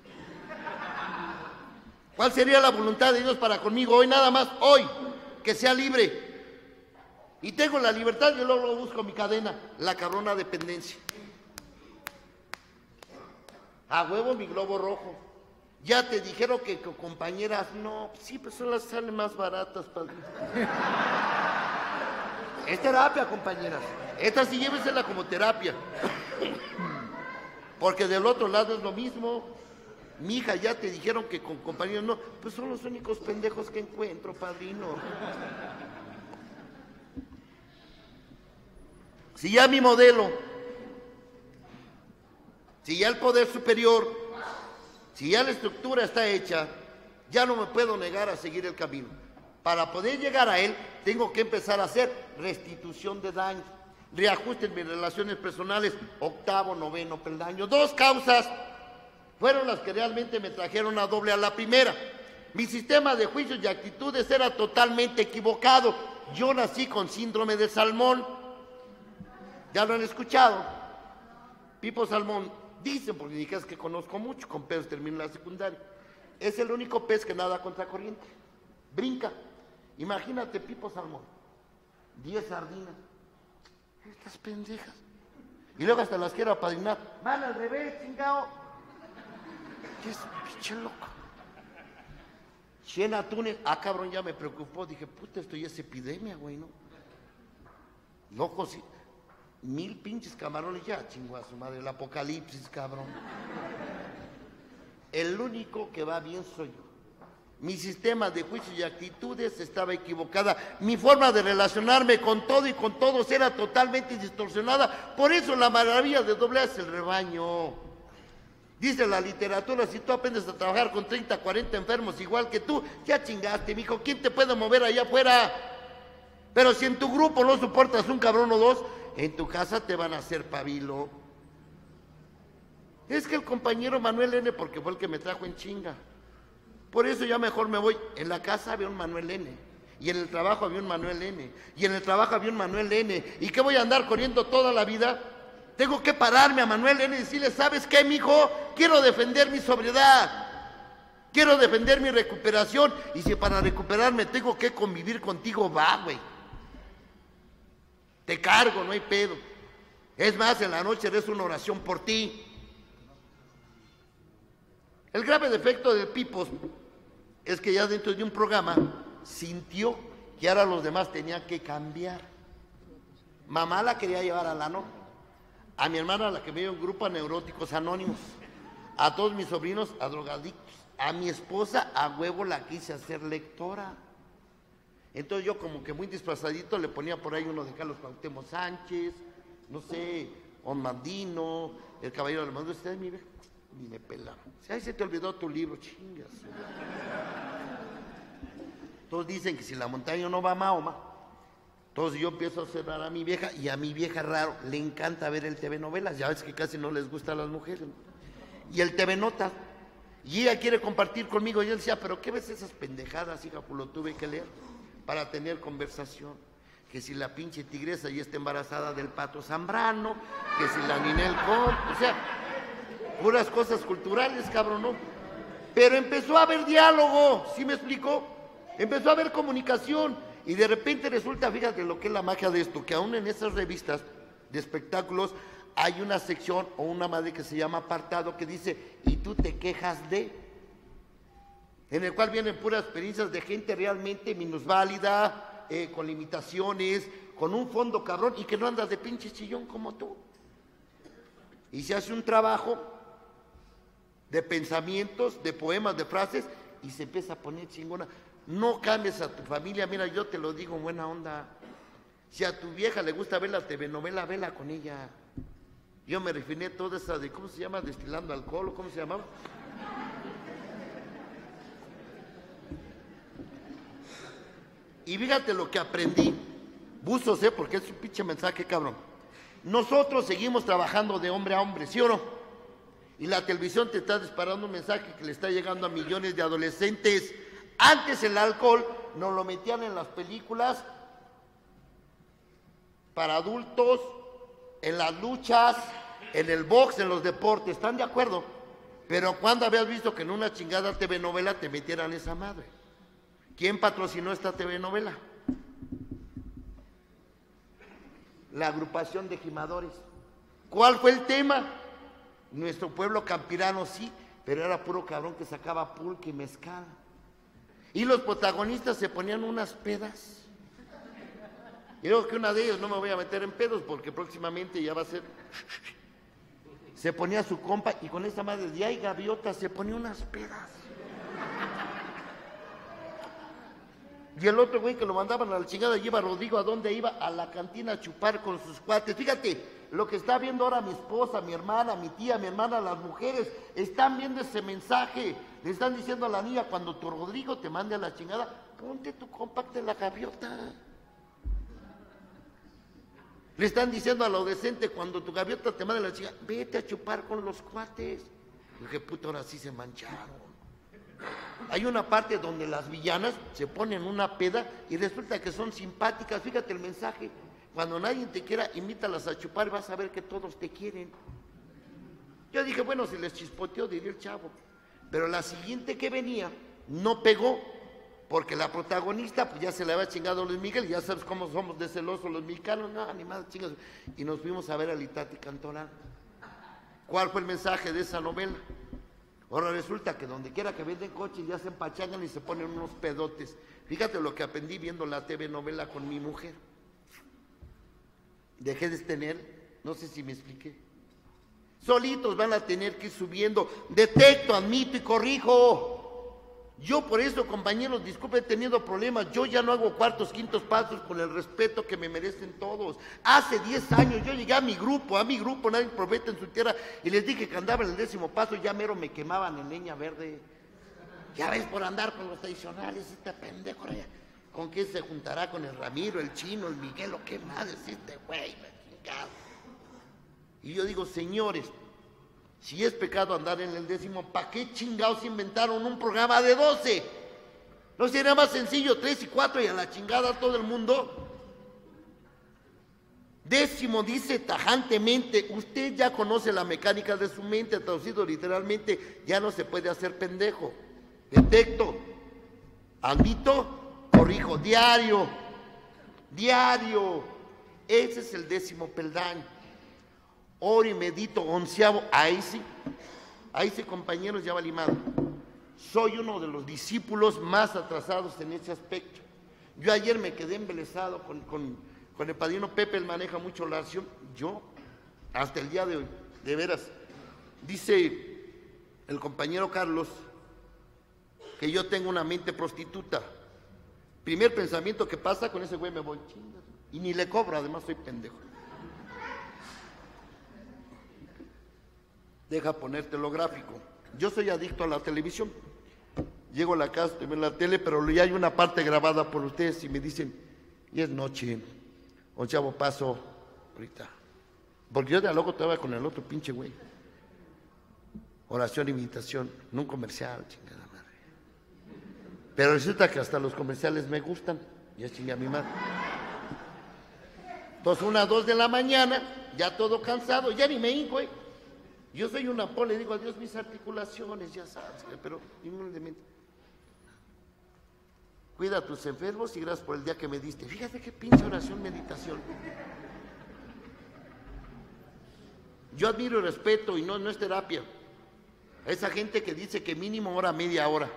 ¿Cuál sería la voluntad de Dios para conmigo hoy? Nada más hoy, que sea libre. Y tengo la libertad, yo luego busco mi cadena, la cabrona dependencia. A huevo mi globo rojo. Ya te dijeron que, que compañeras, no, sí, pues son las salen más baratas, padre. Es terapia, compañeras. Esta sí llévesela como terapia. Porque del otro lado es lo mismo. Mi hija, ya te dijeron que con compañeros, no, pues son los únicos pendejos que encuentro, padrino. Si ya mi modelo, si ya el poder superior, si ya la estructura está hecha, ya no me puedo negar a seguir el camino. Para poder llegar a él, tengo que empezar a hacer restitución de daño, reajuste en mis relaciones personales, octavo, noveno peldaño. Dos causas fueron las que realmente me trajeron a doble a la primera. Mi sistema de juicios y actitudes era totalmente equivocado. Yo nací con síndrome de Salmón. Ya lo han escuchado. Pipo Salmón, dicen, porque dije es que conozco mucho, con peces termino la secundaria. Es el único pez que nada contra corriente. Brinca. Imagínate, Pipo Salmón. Diez sardinas. Estas pendejas. Y luego hasta las quiero apadrinar. Van al revés, chingao. ¿Qué es pinche loco? cien atunes. Ah, cabrón, ya me preocupó. Dije, puta, esto ya es epidemia, güey, ¿no? Loco, sí. Mil pinches camarones ya, chingo a su madre, el apocalipsis, cabrón. El único que va bien soy yo. Mi sistema de juicios y actitudes estaba equivocada. Mi forma de relacionarme con todo y con todos era totalmente distorsionada. Por eso la maravilla de doble A es el rebaño. Dice la literatura, si tú aprendes a trabajar con treinta, cuarenta enfermos igual que tú, ya chingaste, mijo. ¿Quién te puede mover allá afuera? Pero si en tu grupo no soportas un cabrón o dos, en tu casa te van a hacer pabilo. Es que el compañero Manuel N, porque fue el que me trajo en chinga. Por eso ya mejor me voy. En la casa había un Manuel N. Y en el trabajo había un Manuel N. Y en el trabajo había un Manuel N. ¿Y qué voy a andar corriendo toda la vida? Tengo que pararme a Manuel N y decirle, ¿sabes qué, mijo? Quiero defender mi sobriedad. Quiero defender mi recuperación. Y si para recuperarme tengo que convivir contigo, va, güey. Te cargo, no hay pedo. Es más, en la noche eres una oración por ti. El grave defecto del Pipos es que ya dentro de un programa sintió que ahora los demás tenían que cambiar. Mamá la quería llevar a la no. A mi hermana la que me dio un grupo a neuróticos anónimos. A todos mis sobrinos a drogadictos. A mi esposa a huevo la quise hacer lectora. Entonces yo como que muy disfrazadito le ponía por ahí uno de Carlos Cuauhtémoc Sánchez, no sé, Onmandino, el Caballero de la Armadura. ¿Usted mi vieja? Ni me pelaron. Si ahí se te olvidó tu libro, chingas. Todos dicen que si la montaña no va a Mahoma. Entonces yo empiezo a observar a mi vieja, y a mi vieja raro le encanta ver el T V novelas. Ya ves que casi no les gusta a las mujeres, ¿no? Y el T V Notas. Y ella quiere compartir conmigo. Y yo decía, ¿pero qué ves esas pendejadas, hija? Pues lo tuve que leer para tener conversación. Que si la pinche tigresa ya está embarazada del Pato Zambrano, que si la Ninel Con, o sea, puras cosas culturales, cabrón, ¿no? Pero empezó a haber diálogo, ¿sí me explicó? Empezó a haber comunicación, y de repente resulta, fíjate lo que es la magia de esto, que aún en esas revistas de espectáculos hay una sección o una madre que se llama apartado que dice, y tú te quejas de... en el cual vienen puras experiencias de gente realmente minusválida, eh, con limitaciones, con un fondo cabrón, y que no andas de pinche chillón como tú. Y se hace un trabajo de pensamientos, de poemas, de frases, y se empieza a poner chingona. No cambies a tu familia, mira, yo te lo digo en buena onda. Si a tu vieja le gusta ver la T V novela, vela con ella. Yo me refiné toda esa de, ¿cómo se llama? Destilando alcohol, ¿cómo se llamaba? Y fíjate lo que aprendí. Buzos, ¿eh? Porque es un pinche mensaje, cabrón. Nosotros seguimos trabajando de hombre a hombre, ¿sí o no? Y la televisión te está disparando un mensaje que le está llegando a millones de adolescentes. Antes el alcohol nos lo metían en las películas para adultos, en las luchas, en el box, en los deportes, ¿están de acuerdo? Pero ¿cuándo habías visto que en una chingada T V novela te metieran esa madre? ¿Quién patrocinó esta T V novela? La agrupación de gimadores. ¿Cuál fue el tema? Nuestro pueblo campirano, sí, pero era puro cabrón que sacaba pulque y mezcal. Y los protagonistas se ponían unas pedas. Y luego que una de ellas, no me voy a meter en pedos porque próximamente ya va a ser... Se ponía su compa y con esa madre de ay gaviota se ponía unas pedas. Y el otro güey que lo mandaban a la chingada lleva a Rodrigo, ¿a dónde iba? A la cantina a chupar con sus cuates. Fíjate, lo que está viendo ahora mi esposa, mi hermana, mi tía, mi hermana, las mujeres, están viendo ese mensaje. Le están diciendo a la niña, cuando tu Rodrigo te mande a la chingada, ponte tu compact de la gaviota. Le están diciendo a lo decente, cuando tu gaviota te mande a la chingada, vete a chupar con los cuates. Y dije, puta, ahora sí se mancharon. Hay una parte donde las villanas se ponen una peda y resulta que son simpáticas. Fíjate el mensaje. Cuando nadie te quiera, invítalas a chupar y vas a ver que todos te quieren. Yo dije, bueno, si les chispoteó, diría el chavo. Pero la siguiente que venía no pegó, porque la protagonista pues ya se le había chingado a Luis Miguel, y ya sabes cómo somos de celosos los mexicanos, no, ni más chingas. Y nos fuimos a ver a Litati Cantoral. ¿Cuál fue el mensaje de esa novela? Ahora resulta que donde quiera que venden coches ya se empachangan y se ponen unos pedotes. Fíjate lo que aprendí viendo la T V novela con mi mujer. Dejé de tener, no sé si me expliqué. Solitos van a tener que ir subiendo. Detecto, admito y corrijo. Yo por eso, compañeros, disculpen, he tenido problemas. Yo ya no hago cuartos, quintos pasos con el respeto que me merecen todos. Hace diez años yo llegué a mi grupo, a mi grupo, nadie profeta en su tierra, y les dije que andaba en el décimo paso, ya mero me quemaban en leña verde. Ya ves, por andar con los tradicionales, este pendejo, ¿con qué se juntará? Con el Ramiro, el Chino, el Miguel, o qué más es este güey, me chingado. Y yo digo, señores, si es pecado andar en el décimo, ¿para qué chingados inventaron un programa de doce? ¿No sería más sencillo tres y cuatro y a la chingada a todo el mundo? Décimo dice tajantemente, usted ya conoce la mecánica de su mente, traducido literalmente, ya no se puede hacer pendejo. Detecto, admito, corrijo, diario, diario. Ese es el décimo peldaño. Oro y medito, onceavo, ahí sí, ahí sí, compañeros, ya va limado. Soy uno de los discípulos más atrasados en ese aspecto. Yo ayer me quedé embelesado con, con, con el padrino Pepe, él maneja mucho la acción. Yo, hasta el día de hoy, de veras, dice el compañero Carlos que yo tengo una mente prostituta. Primer pensamiento que pasa, con ese güey me voy, chingas, y ni le cobro, además soy pendejo. Deja ponértelo gráfico. Yo soy adicto a la televisión. Llego a la casa, estoy en la tele, pero ya hay una parte grabada por ustedes y me dicen, y es noche, onceavo paso, ahorita. Porque yo dialogo todavía con el otro pinche güey. Oración, invitación, no un comercial, chingada madre. Pero resulta que hasta los comerciales me gustan, ya chingué a mi madre. Entonces, una, dos de la mañana, ya todo cansado, ya ni me hinco, güey. Yo soy una pole, le digo adiós mis articulaciones, ya sabes, pero humildemente. Cuida a tus enfermos y gracias por el día que me diste. Fíjate qué pinche oración, meditación. Yo admiro y respeto, y no, no es terapia, a esa gente que dice que mínimo hora, media hora.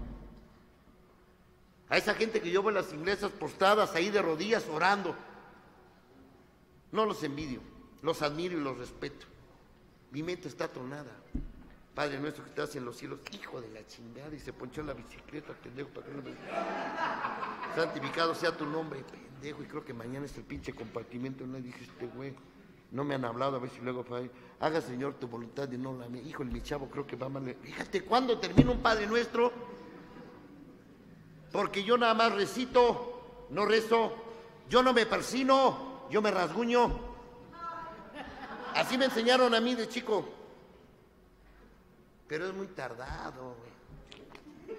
A esa gente que yo veo las iglesias postradas ahí de rodillas orando. No los envidio, los admiro y los respeto. Mi mente está tronada. Padre nuestro que estás en los cielos, hijo de la chingada, y se ponchó la bicicleta, pendejo, para que no me... Santificado sea tu nombre, pendejo, y creo que mañana es el pinche compartimiento. No dije, este güey, no me han hablado, a ver si luego fue ahí. Haga, Señor, tu voluntad y no la mía. Híjole, mi chavo, creo que va mal. Fíjate, ¿cuándo termina un Padre Nuestro? Porque yo nada más recito, no rezo. Yo no me persino, yo me rasguño. Así me enseñaron a mí de chico. Pero es muy tardado, güey.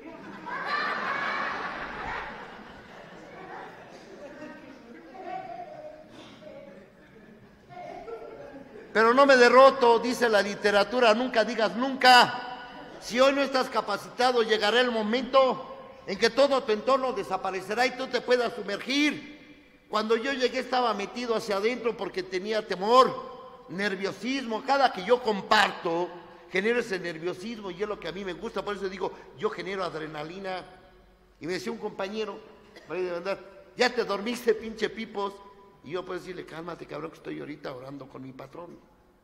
Pero no me derroto, dice la literatura, nunca digas nunca. Si hoy no estás capacitado, llegará el momento en que todo tu entorno desaparecerá y tú te puedas sumergir. Cuando yo llegué estaba metido hacia adentro porque tenía temor, nerviosismo. Cada que yo comparto, genero ese nerviosismo y es lo que a mí me gusta. Por eso digo, yo genero adrenalina. Y me decía un compañero, ya te dormiste, pinche Pipos. Y yo puedo decirle, cálmate, cabrón, que estoy ahorita orando con mi patrón.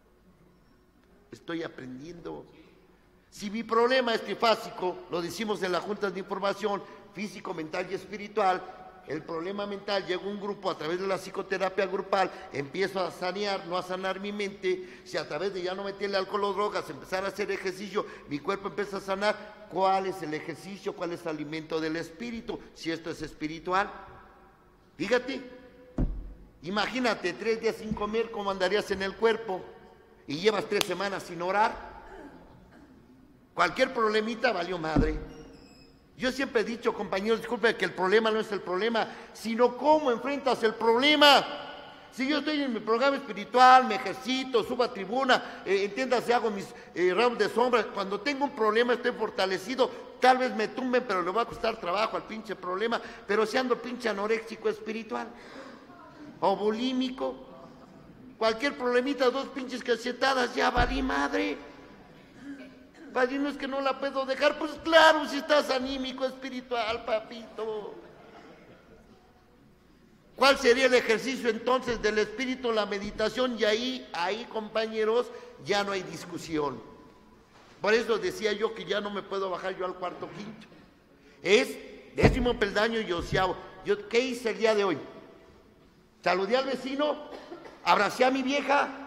Estoy aprendiendo. Si mi problema es trifásico, lo decimos en las juntas de información, físico, mental y espiritual, el problema mental, llega un grupo a través de la psicoterapia grupal, empiezo a sanear, no a sanar mi mente, si a través de ya no meterle alcohol o drogas, empezar a hacer ejercicio, mi cuerpo empieza a sanar, ¿cuál es el ejercicio? ¿Cuál es el alimento del espíritu? Si esto es espiritual, fíjate, imagínate tres días sin comer, ¿cómo andarías en el cuerpo? Y llevas tres semanas sin orar. Cualquier problemita valió madre. Yo siempre he dicho, compañeros, disculpen, que el problema no es el problema, sino cómo enfrentas el problema. Si yo estoy en mi programa espiritual, me ejercito, subo a tribuna, eh, entiéndase, hago mis eh, rounds de sombra, cuando tengo un problema estoy fortalecido, tal vez me tumben, pero le va a costar trabajo al pinche problema, pero si ando pinche anoréxico espiritual, o bulímico, cualquier problemita, dos pinches cachetadas, ya valí madre. Padrino, es que no la puedo dejar. Pues claro, si estás anímico, espiritual, papito. ¿Cuál sería el ejercicio entonces del espíritu? La meditación. Y ahí, ahí, compañeros, ya no hay discusión. Por eso decía yo que ya no me puedo bajar yo al cuarto quinto. Es décimo peldaño y onceavo. Yo, ¿qué hice el día de hoy? Saludé al vecino, abracé a mi vieja,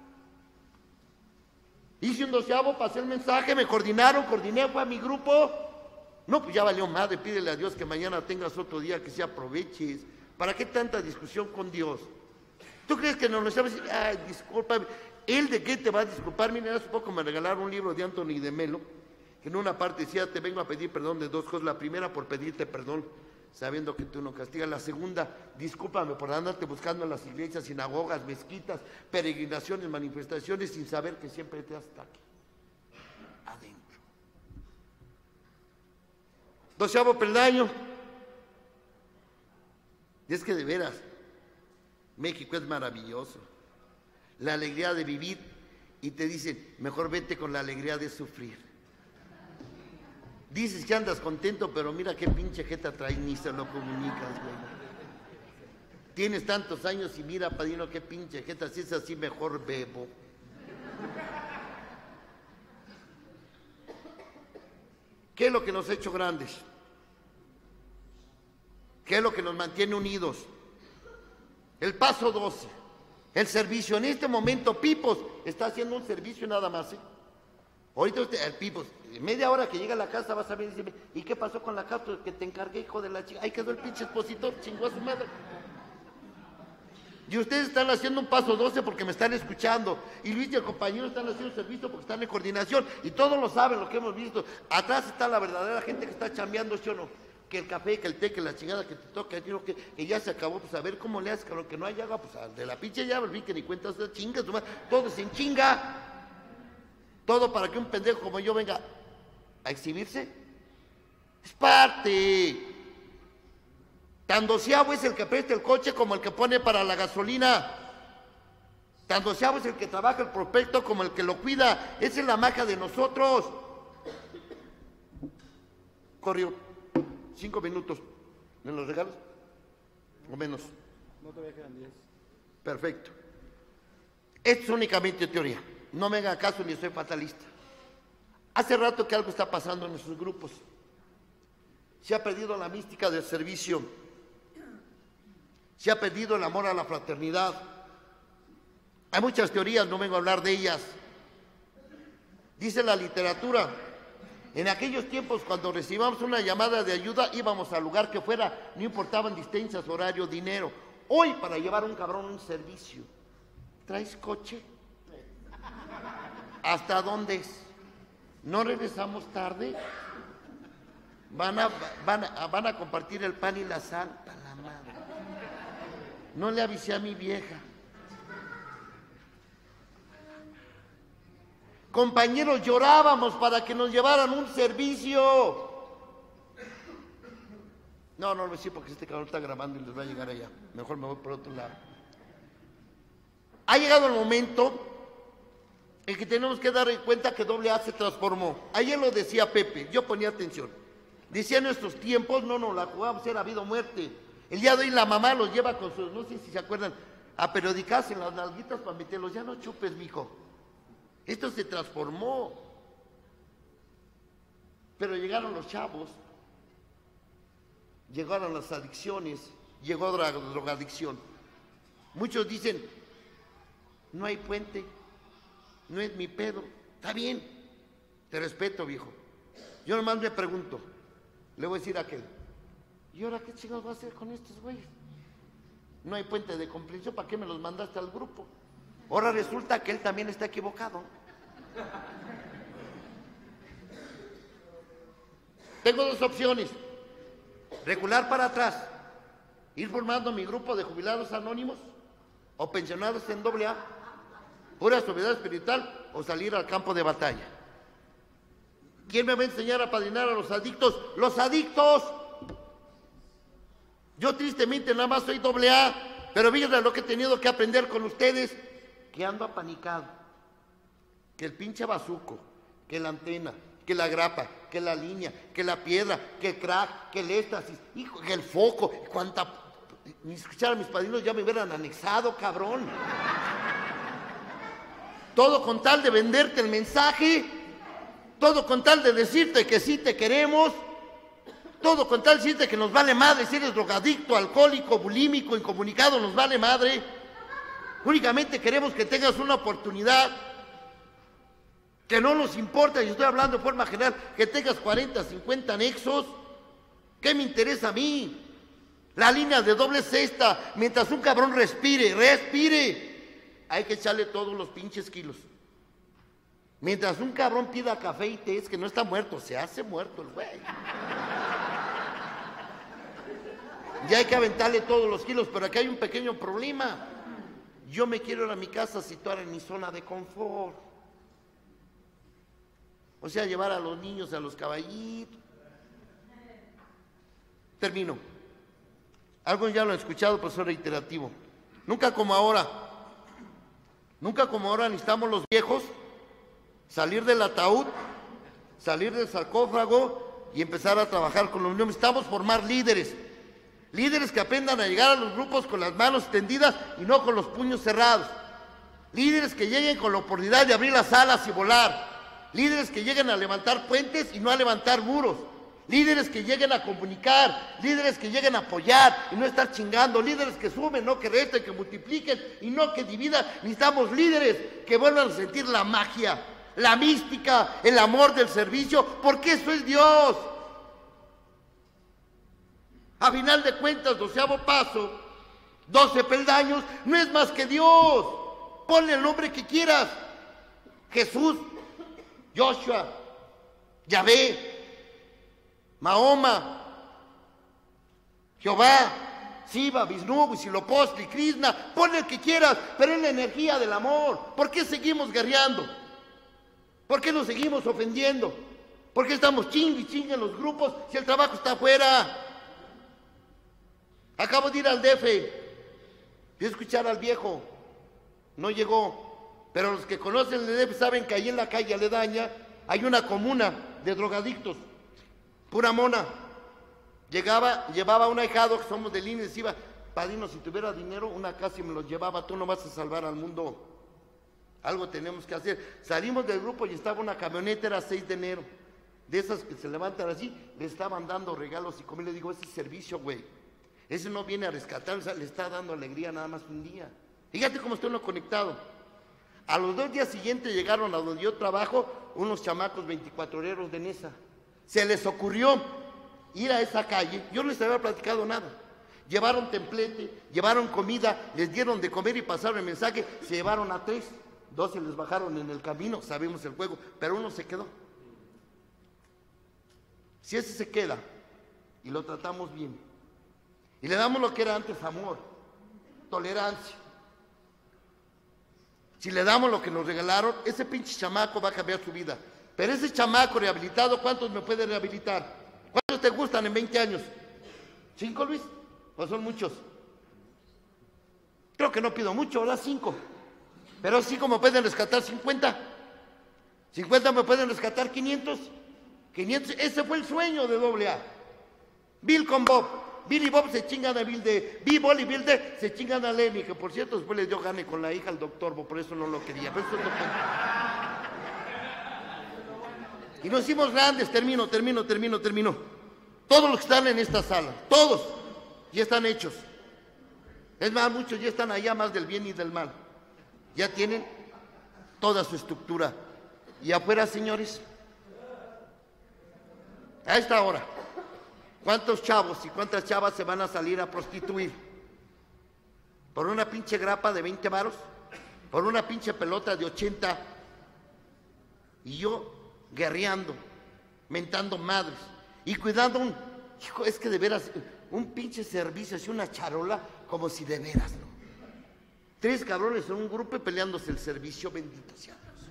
hice un doceavo, pasé el mensaje, me coordinaron, coordiné, fue a mi grupo. No, pues ya valió madre, pídele a Dios que mañana tengas otro día, que se aproveches. ¿Para qué tanta discusión con Dios? ¿Tú crees que no lo sabes? Ay, discúlpame. ¿Él de qué te va a disculpar? Miren, hace poco me regalaron un libro de Anthony de Melo, que en una parte decía, te vengo a pedir perdón de dos cosas. La primera, por pedirte perdón, sabiendo que tú no castigas. La segunda, discúlpame por andarte buscando en las iglesias, sinagogas, mezquitas, peregrinaciones, manifestaciones, sin saber que siempre te hasta aquí, adentro. Doceavo peldaño. Y es que de veras, México es maravilloso. La alegría de vivir, y te dicen, mejor vete con la alegría de sufrir. Dices que andas contento, pero mira qué pinche jeta traes, ni se lo comunicas, güey. Tienes tantos años y mira, padrino, qué pinche jeta, si es así, mejor bebo. ¿Qué es lo que nos ha hecho grandes? ¿Qué es lo que nos mantiene unidos? El paso doce, el servicio. En este momento, Pipos está haciendo un servicio nada más, ¿eh? Ahorita usted, el Pipos, media hora que llega a la casa vas a ver y dice, ¿y qué pasó con la casa? Que te encargué, hijo de la chica. Ahí quedó el pinche expositor, chingó a su madre. Y ustedes están haciendo un paso doce porque me están escuchando. Y Luis y el compañero están haciendo servicio porque están en coordinación. Y todos lo saben, lo que hemos visto. Atrás está la verdadera gente que está chambeando, ¿sí o no? Que el café, que el té, que la chingada que te toca, que, que ya se acabó, pues a ver cómo le haces, que lo que no hay haga, pues de la pinche llave, vi que ni cuenta, se chinga, su madre, todo se chinga. Todo para que un pendejo como yo venga a exhibirse. Es parte. Tan doceavo es el que presta el coche como el que pone para la gasolina. Tan doceavo es el que trabaja el prospecto como el que lo cuida. Esa es la magia de nosotros. Corrió. Cinco minutos. ¿Me los regalas? ¿O menos? No, todavía quedan diez. Perfecto. Esto es únicamente teoría. No me hagan caso ni soy fatalista. Hace rato que algo está pasando en nuestros grupos. Se ha perdido la mística del servicio. Se ha perdido el amor a la fraternidad. Hay muchas teorías, no vengo a hablar de ellas. Dice la literatura, en aquellos tiempos cuando recibíamos una llamada de ayuda íbamos al lugar que fuera, no importaban distancias, horario, dinero. Hoy para llevar a un cabrón un servicio, ¿traes coche? ¿Hasta dónde es? ¿No regresamos tarde? Van a, van a, van a compartir el pan y la sal. A la madre. No le avisé a mi vieja. Compañeros, llorábamos para que nos llevaran un servicio. No, no lo voy a decir porque este cabrón está grabando y les va a llegar allá. Mejor me voy por otro lado. Ha llegado el momento en que tenemos que dar cuenta que doble A se transformó. Ayer lo decía Pepe, yo ponía atención. Decía en nuestros tiempos, no, no, la jugábamos, era vida o muerte. El día de hoy la mamá los lleva con sus, no sé si se acuerdan, a periodicarse en las nalguitas para meterlos. Ya no chupes, mijo. Esto se transformó. Pero llegaron los chavos, llegaron las adicciones, llegó la drogadicción. Muchos dicen, no hay puente, no es mi pedo. Está bien, te respeto, viejo. Yo nomás me pregunto, le voy a decir a aquel, ¿y ahora qué chingados va a hacer con estos güeyes? No hay puente de comprensión, ¿para qué me los mandaste al grupo? Ahora resulta que él también está equivocado. Tengo dos opciones: regular para atrás, ir formando mi grupo de jubilados anónimos o pensionados en doble A, pura sobriedad espiritual, o salir al campo de batalla. ¿Quién me va a enseñar a padrinar a los adictos? ¡Los adictos! Yo tristemente nada más soy doble A, pero fíjense lo que he tenido que aprender con ustedes, que ando apanicado, que el pinche bazuco, que la antena, que la grapa, que la línea, que la piedra, que el crack, que el éxtasis, hijo, que el foco, cuánta... Ni escuchar a mis padrinos ya me hubieran anexado, cabrón. Todo con tal de venderte el mensaje, todo con tal de decirte que sí te queremos, todo con tal de decirte que nos vale madre si eres drogadicto, alcohólico, bulímico, incomunicado, nos vale madre. Únicamente queremos que tengas una oportunidad, que no nos importa, y estoy hablando de forma general, que tengas cuarenta, cincuenta anexos. ¿Qué me interesa a mí? La línea de doble cesta, mientras un cabrón respire, respire, hay que echarle todos los pinches kilos. Mientras un cabrón pida café y té, es que no está muerto, se hace muerto el güey. Ya hay que aventarle todos los kilos, pero aquí hay un pequeño problema. Yo me quiero ir a mi casa, situar en mi zona de confort. O sea, llevar a los niños, a los caballitos. Termino. Algo ya lo he escuchado, pero soy reiterativo. Nunca como ahora. Nunca como ahora necesitamos los viejos salir del ataúd, salir del sarcófago y empezar a trabajar con los niños. Necesitamos formar líderes. Líderes que aprendan a llegar a los grupos con las manos extendidas y no con los puños cerrados. Líderes que lleguen con la oportunidad de abrir las alas y volar. Líderes que lleguen a levantar puentes y no a levantar muros. Líderes que lleguen a comunicar. Líderes que lleguen a apoyar y no estar chingando. Líderes que sumen, no que resten, que multipliquen y no que dividan. Necesitamos líderes que vuelvan a sentir la magia, la mística, el amor del servicio, porque eso es Dios. A final de cuentas, doceavo paso, doce peldaños, no es más que Dios. Ponle el nombre que quieras. Jesús, Joshua, Yahvé, Mahoma, Jehová, Shiva, Vishnu, Huitzilopochtli, Krishna, ponle el que quieras, pero es la energía del amor. ¿Por qué seguimos guerreando? ¿Por qué nos seguimos ofendiendo? ¿Por qué estamos chingue y chingue en los grupos si el trabajo está afuera? Acabo de ir al D F y escuchar al viejo, no llegó, pero los que conocen el D F saben que ahí en la calle Aledaña hay una comuna de drogadictos, pura mona. Llegaba, llevaba un ahijado que somos del I N E, decía, padrino, si tuviera dinero, una casa y me los llevaba, tú no vas a salvar al mundo, algo tenemos que hacer. Salimos del grupo y estaba una camioneta, era seis de enero, de esas que se levantan así, le estaban dando regalos y comí, le digo, ese es servicio, güey. Ese no viene a rescatar, o sea, le está dando alegría nada más un día. Fíjate cómo estoy no conectado. A los dos días siguientes llegaron a donde yo trabajo unos chamacos veinticuatreros de Nesa. Se les ocurrió ir a esa calle, yo no les había platicado nada. Llevaron templete, llevaron comida, les dieron de comer y pasaron el mensaje, se llevaron a tres. Dos se les bajaron en el camino, sabemos el juego, pero uno se quedó. Si ese se queda y lo tratamos bien, y le damos lo que era antes amor, tolerancia, Si le damos lo que nos regalaron, ese pinche chamaco va a cambiar su vida. Pero ese chamaco rehabilitado, ¿cuántos me puede rehabilitar? ¿Cuántos te gustan en veinte años? ¿Cinco, Luis? Pues son muchos. Creo que no pido mucho, ¿verdad? Cinco. Pero así como pueden rescatar cincuenta. cincuenta me pueden rescatar quinientos. quinientos, ese fue el sueño de doble A. Bill con Bob. Bill y Bob se chingan a Bill de... Bill y Bill de... se chingan a Lenny, que por cierto después le dio gane con la hija al doctor Bob, por eso no lo quería. Pero eso es lo que... Y nos hicimos grandes, termino, termino, termino, termino. Todos los que están en esta sala, todos, ya están hechos. Es más, muchos ya están allá más del bien y del mal. Ya tienen toda su estructura. Y afuera, señores, a esta hora, ¿cuántos chavos y cuántas chavas se van a salir a prostituir? ¿Por una pinche grapa de veinte varos? ¿Por una pinche pelota de ochenta? Y yo guerreando, mentando madres y cuidando un, hijo, es que de veras, un pinche servicio, así una charola, como si de veras, ¿no? Tres cabrones en un grupo peleándose el servicio, bendito sea Dios.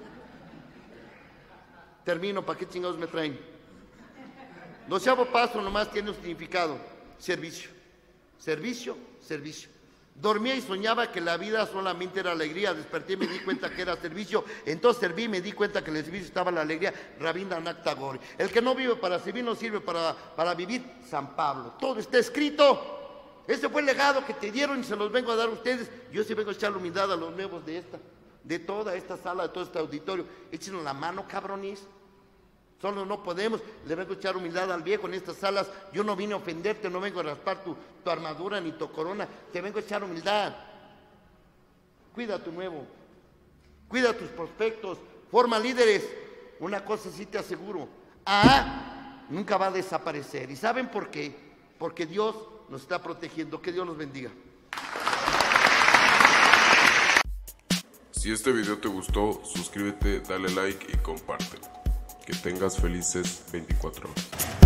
Termino, ¿para qué chingados me traen? Doceavo paso nomás tiene un significado: servicio, servicio, servicio. Dormía y soñaba que la vida solamente era alegría. Desperté y me di cuenta que era servicio. Entonces serví y me di cuenta que el servicio estaba la alegría. Rabindranath Tagore. El que no vive para servir no sirve para, para vivir. San Pablo. Todo está escrito. Ese fue el legado que te dieron y se los vengo a dar a ustedes. Yo sí vengo a echar la humildad a los nuevos de esta, de toda esta sala, de todo este auditorio. Échenos la mano, cabrones. Solo no podemos. Le vengo a echar humildad al viejo en estas salas. Yo no vine a ofenderte, no vengo a raspar tu, tu armadura ni tu corona. Te vengo a echar humildad. Cuida a tu nuevo. Cuida a tus prospectos. Forma líderes. Una cosa sí te aseguro: A nunca va a desaparecer. ¿Y saben por qué? Porque Dios nos está protegiendo. Que Dios los bendiga. Si este video te gustó, suscríbete, dale like y compártelo. Que tengas felices veinticuatro horas.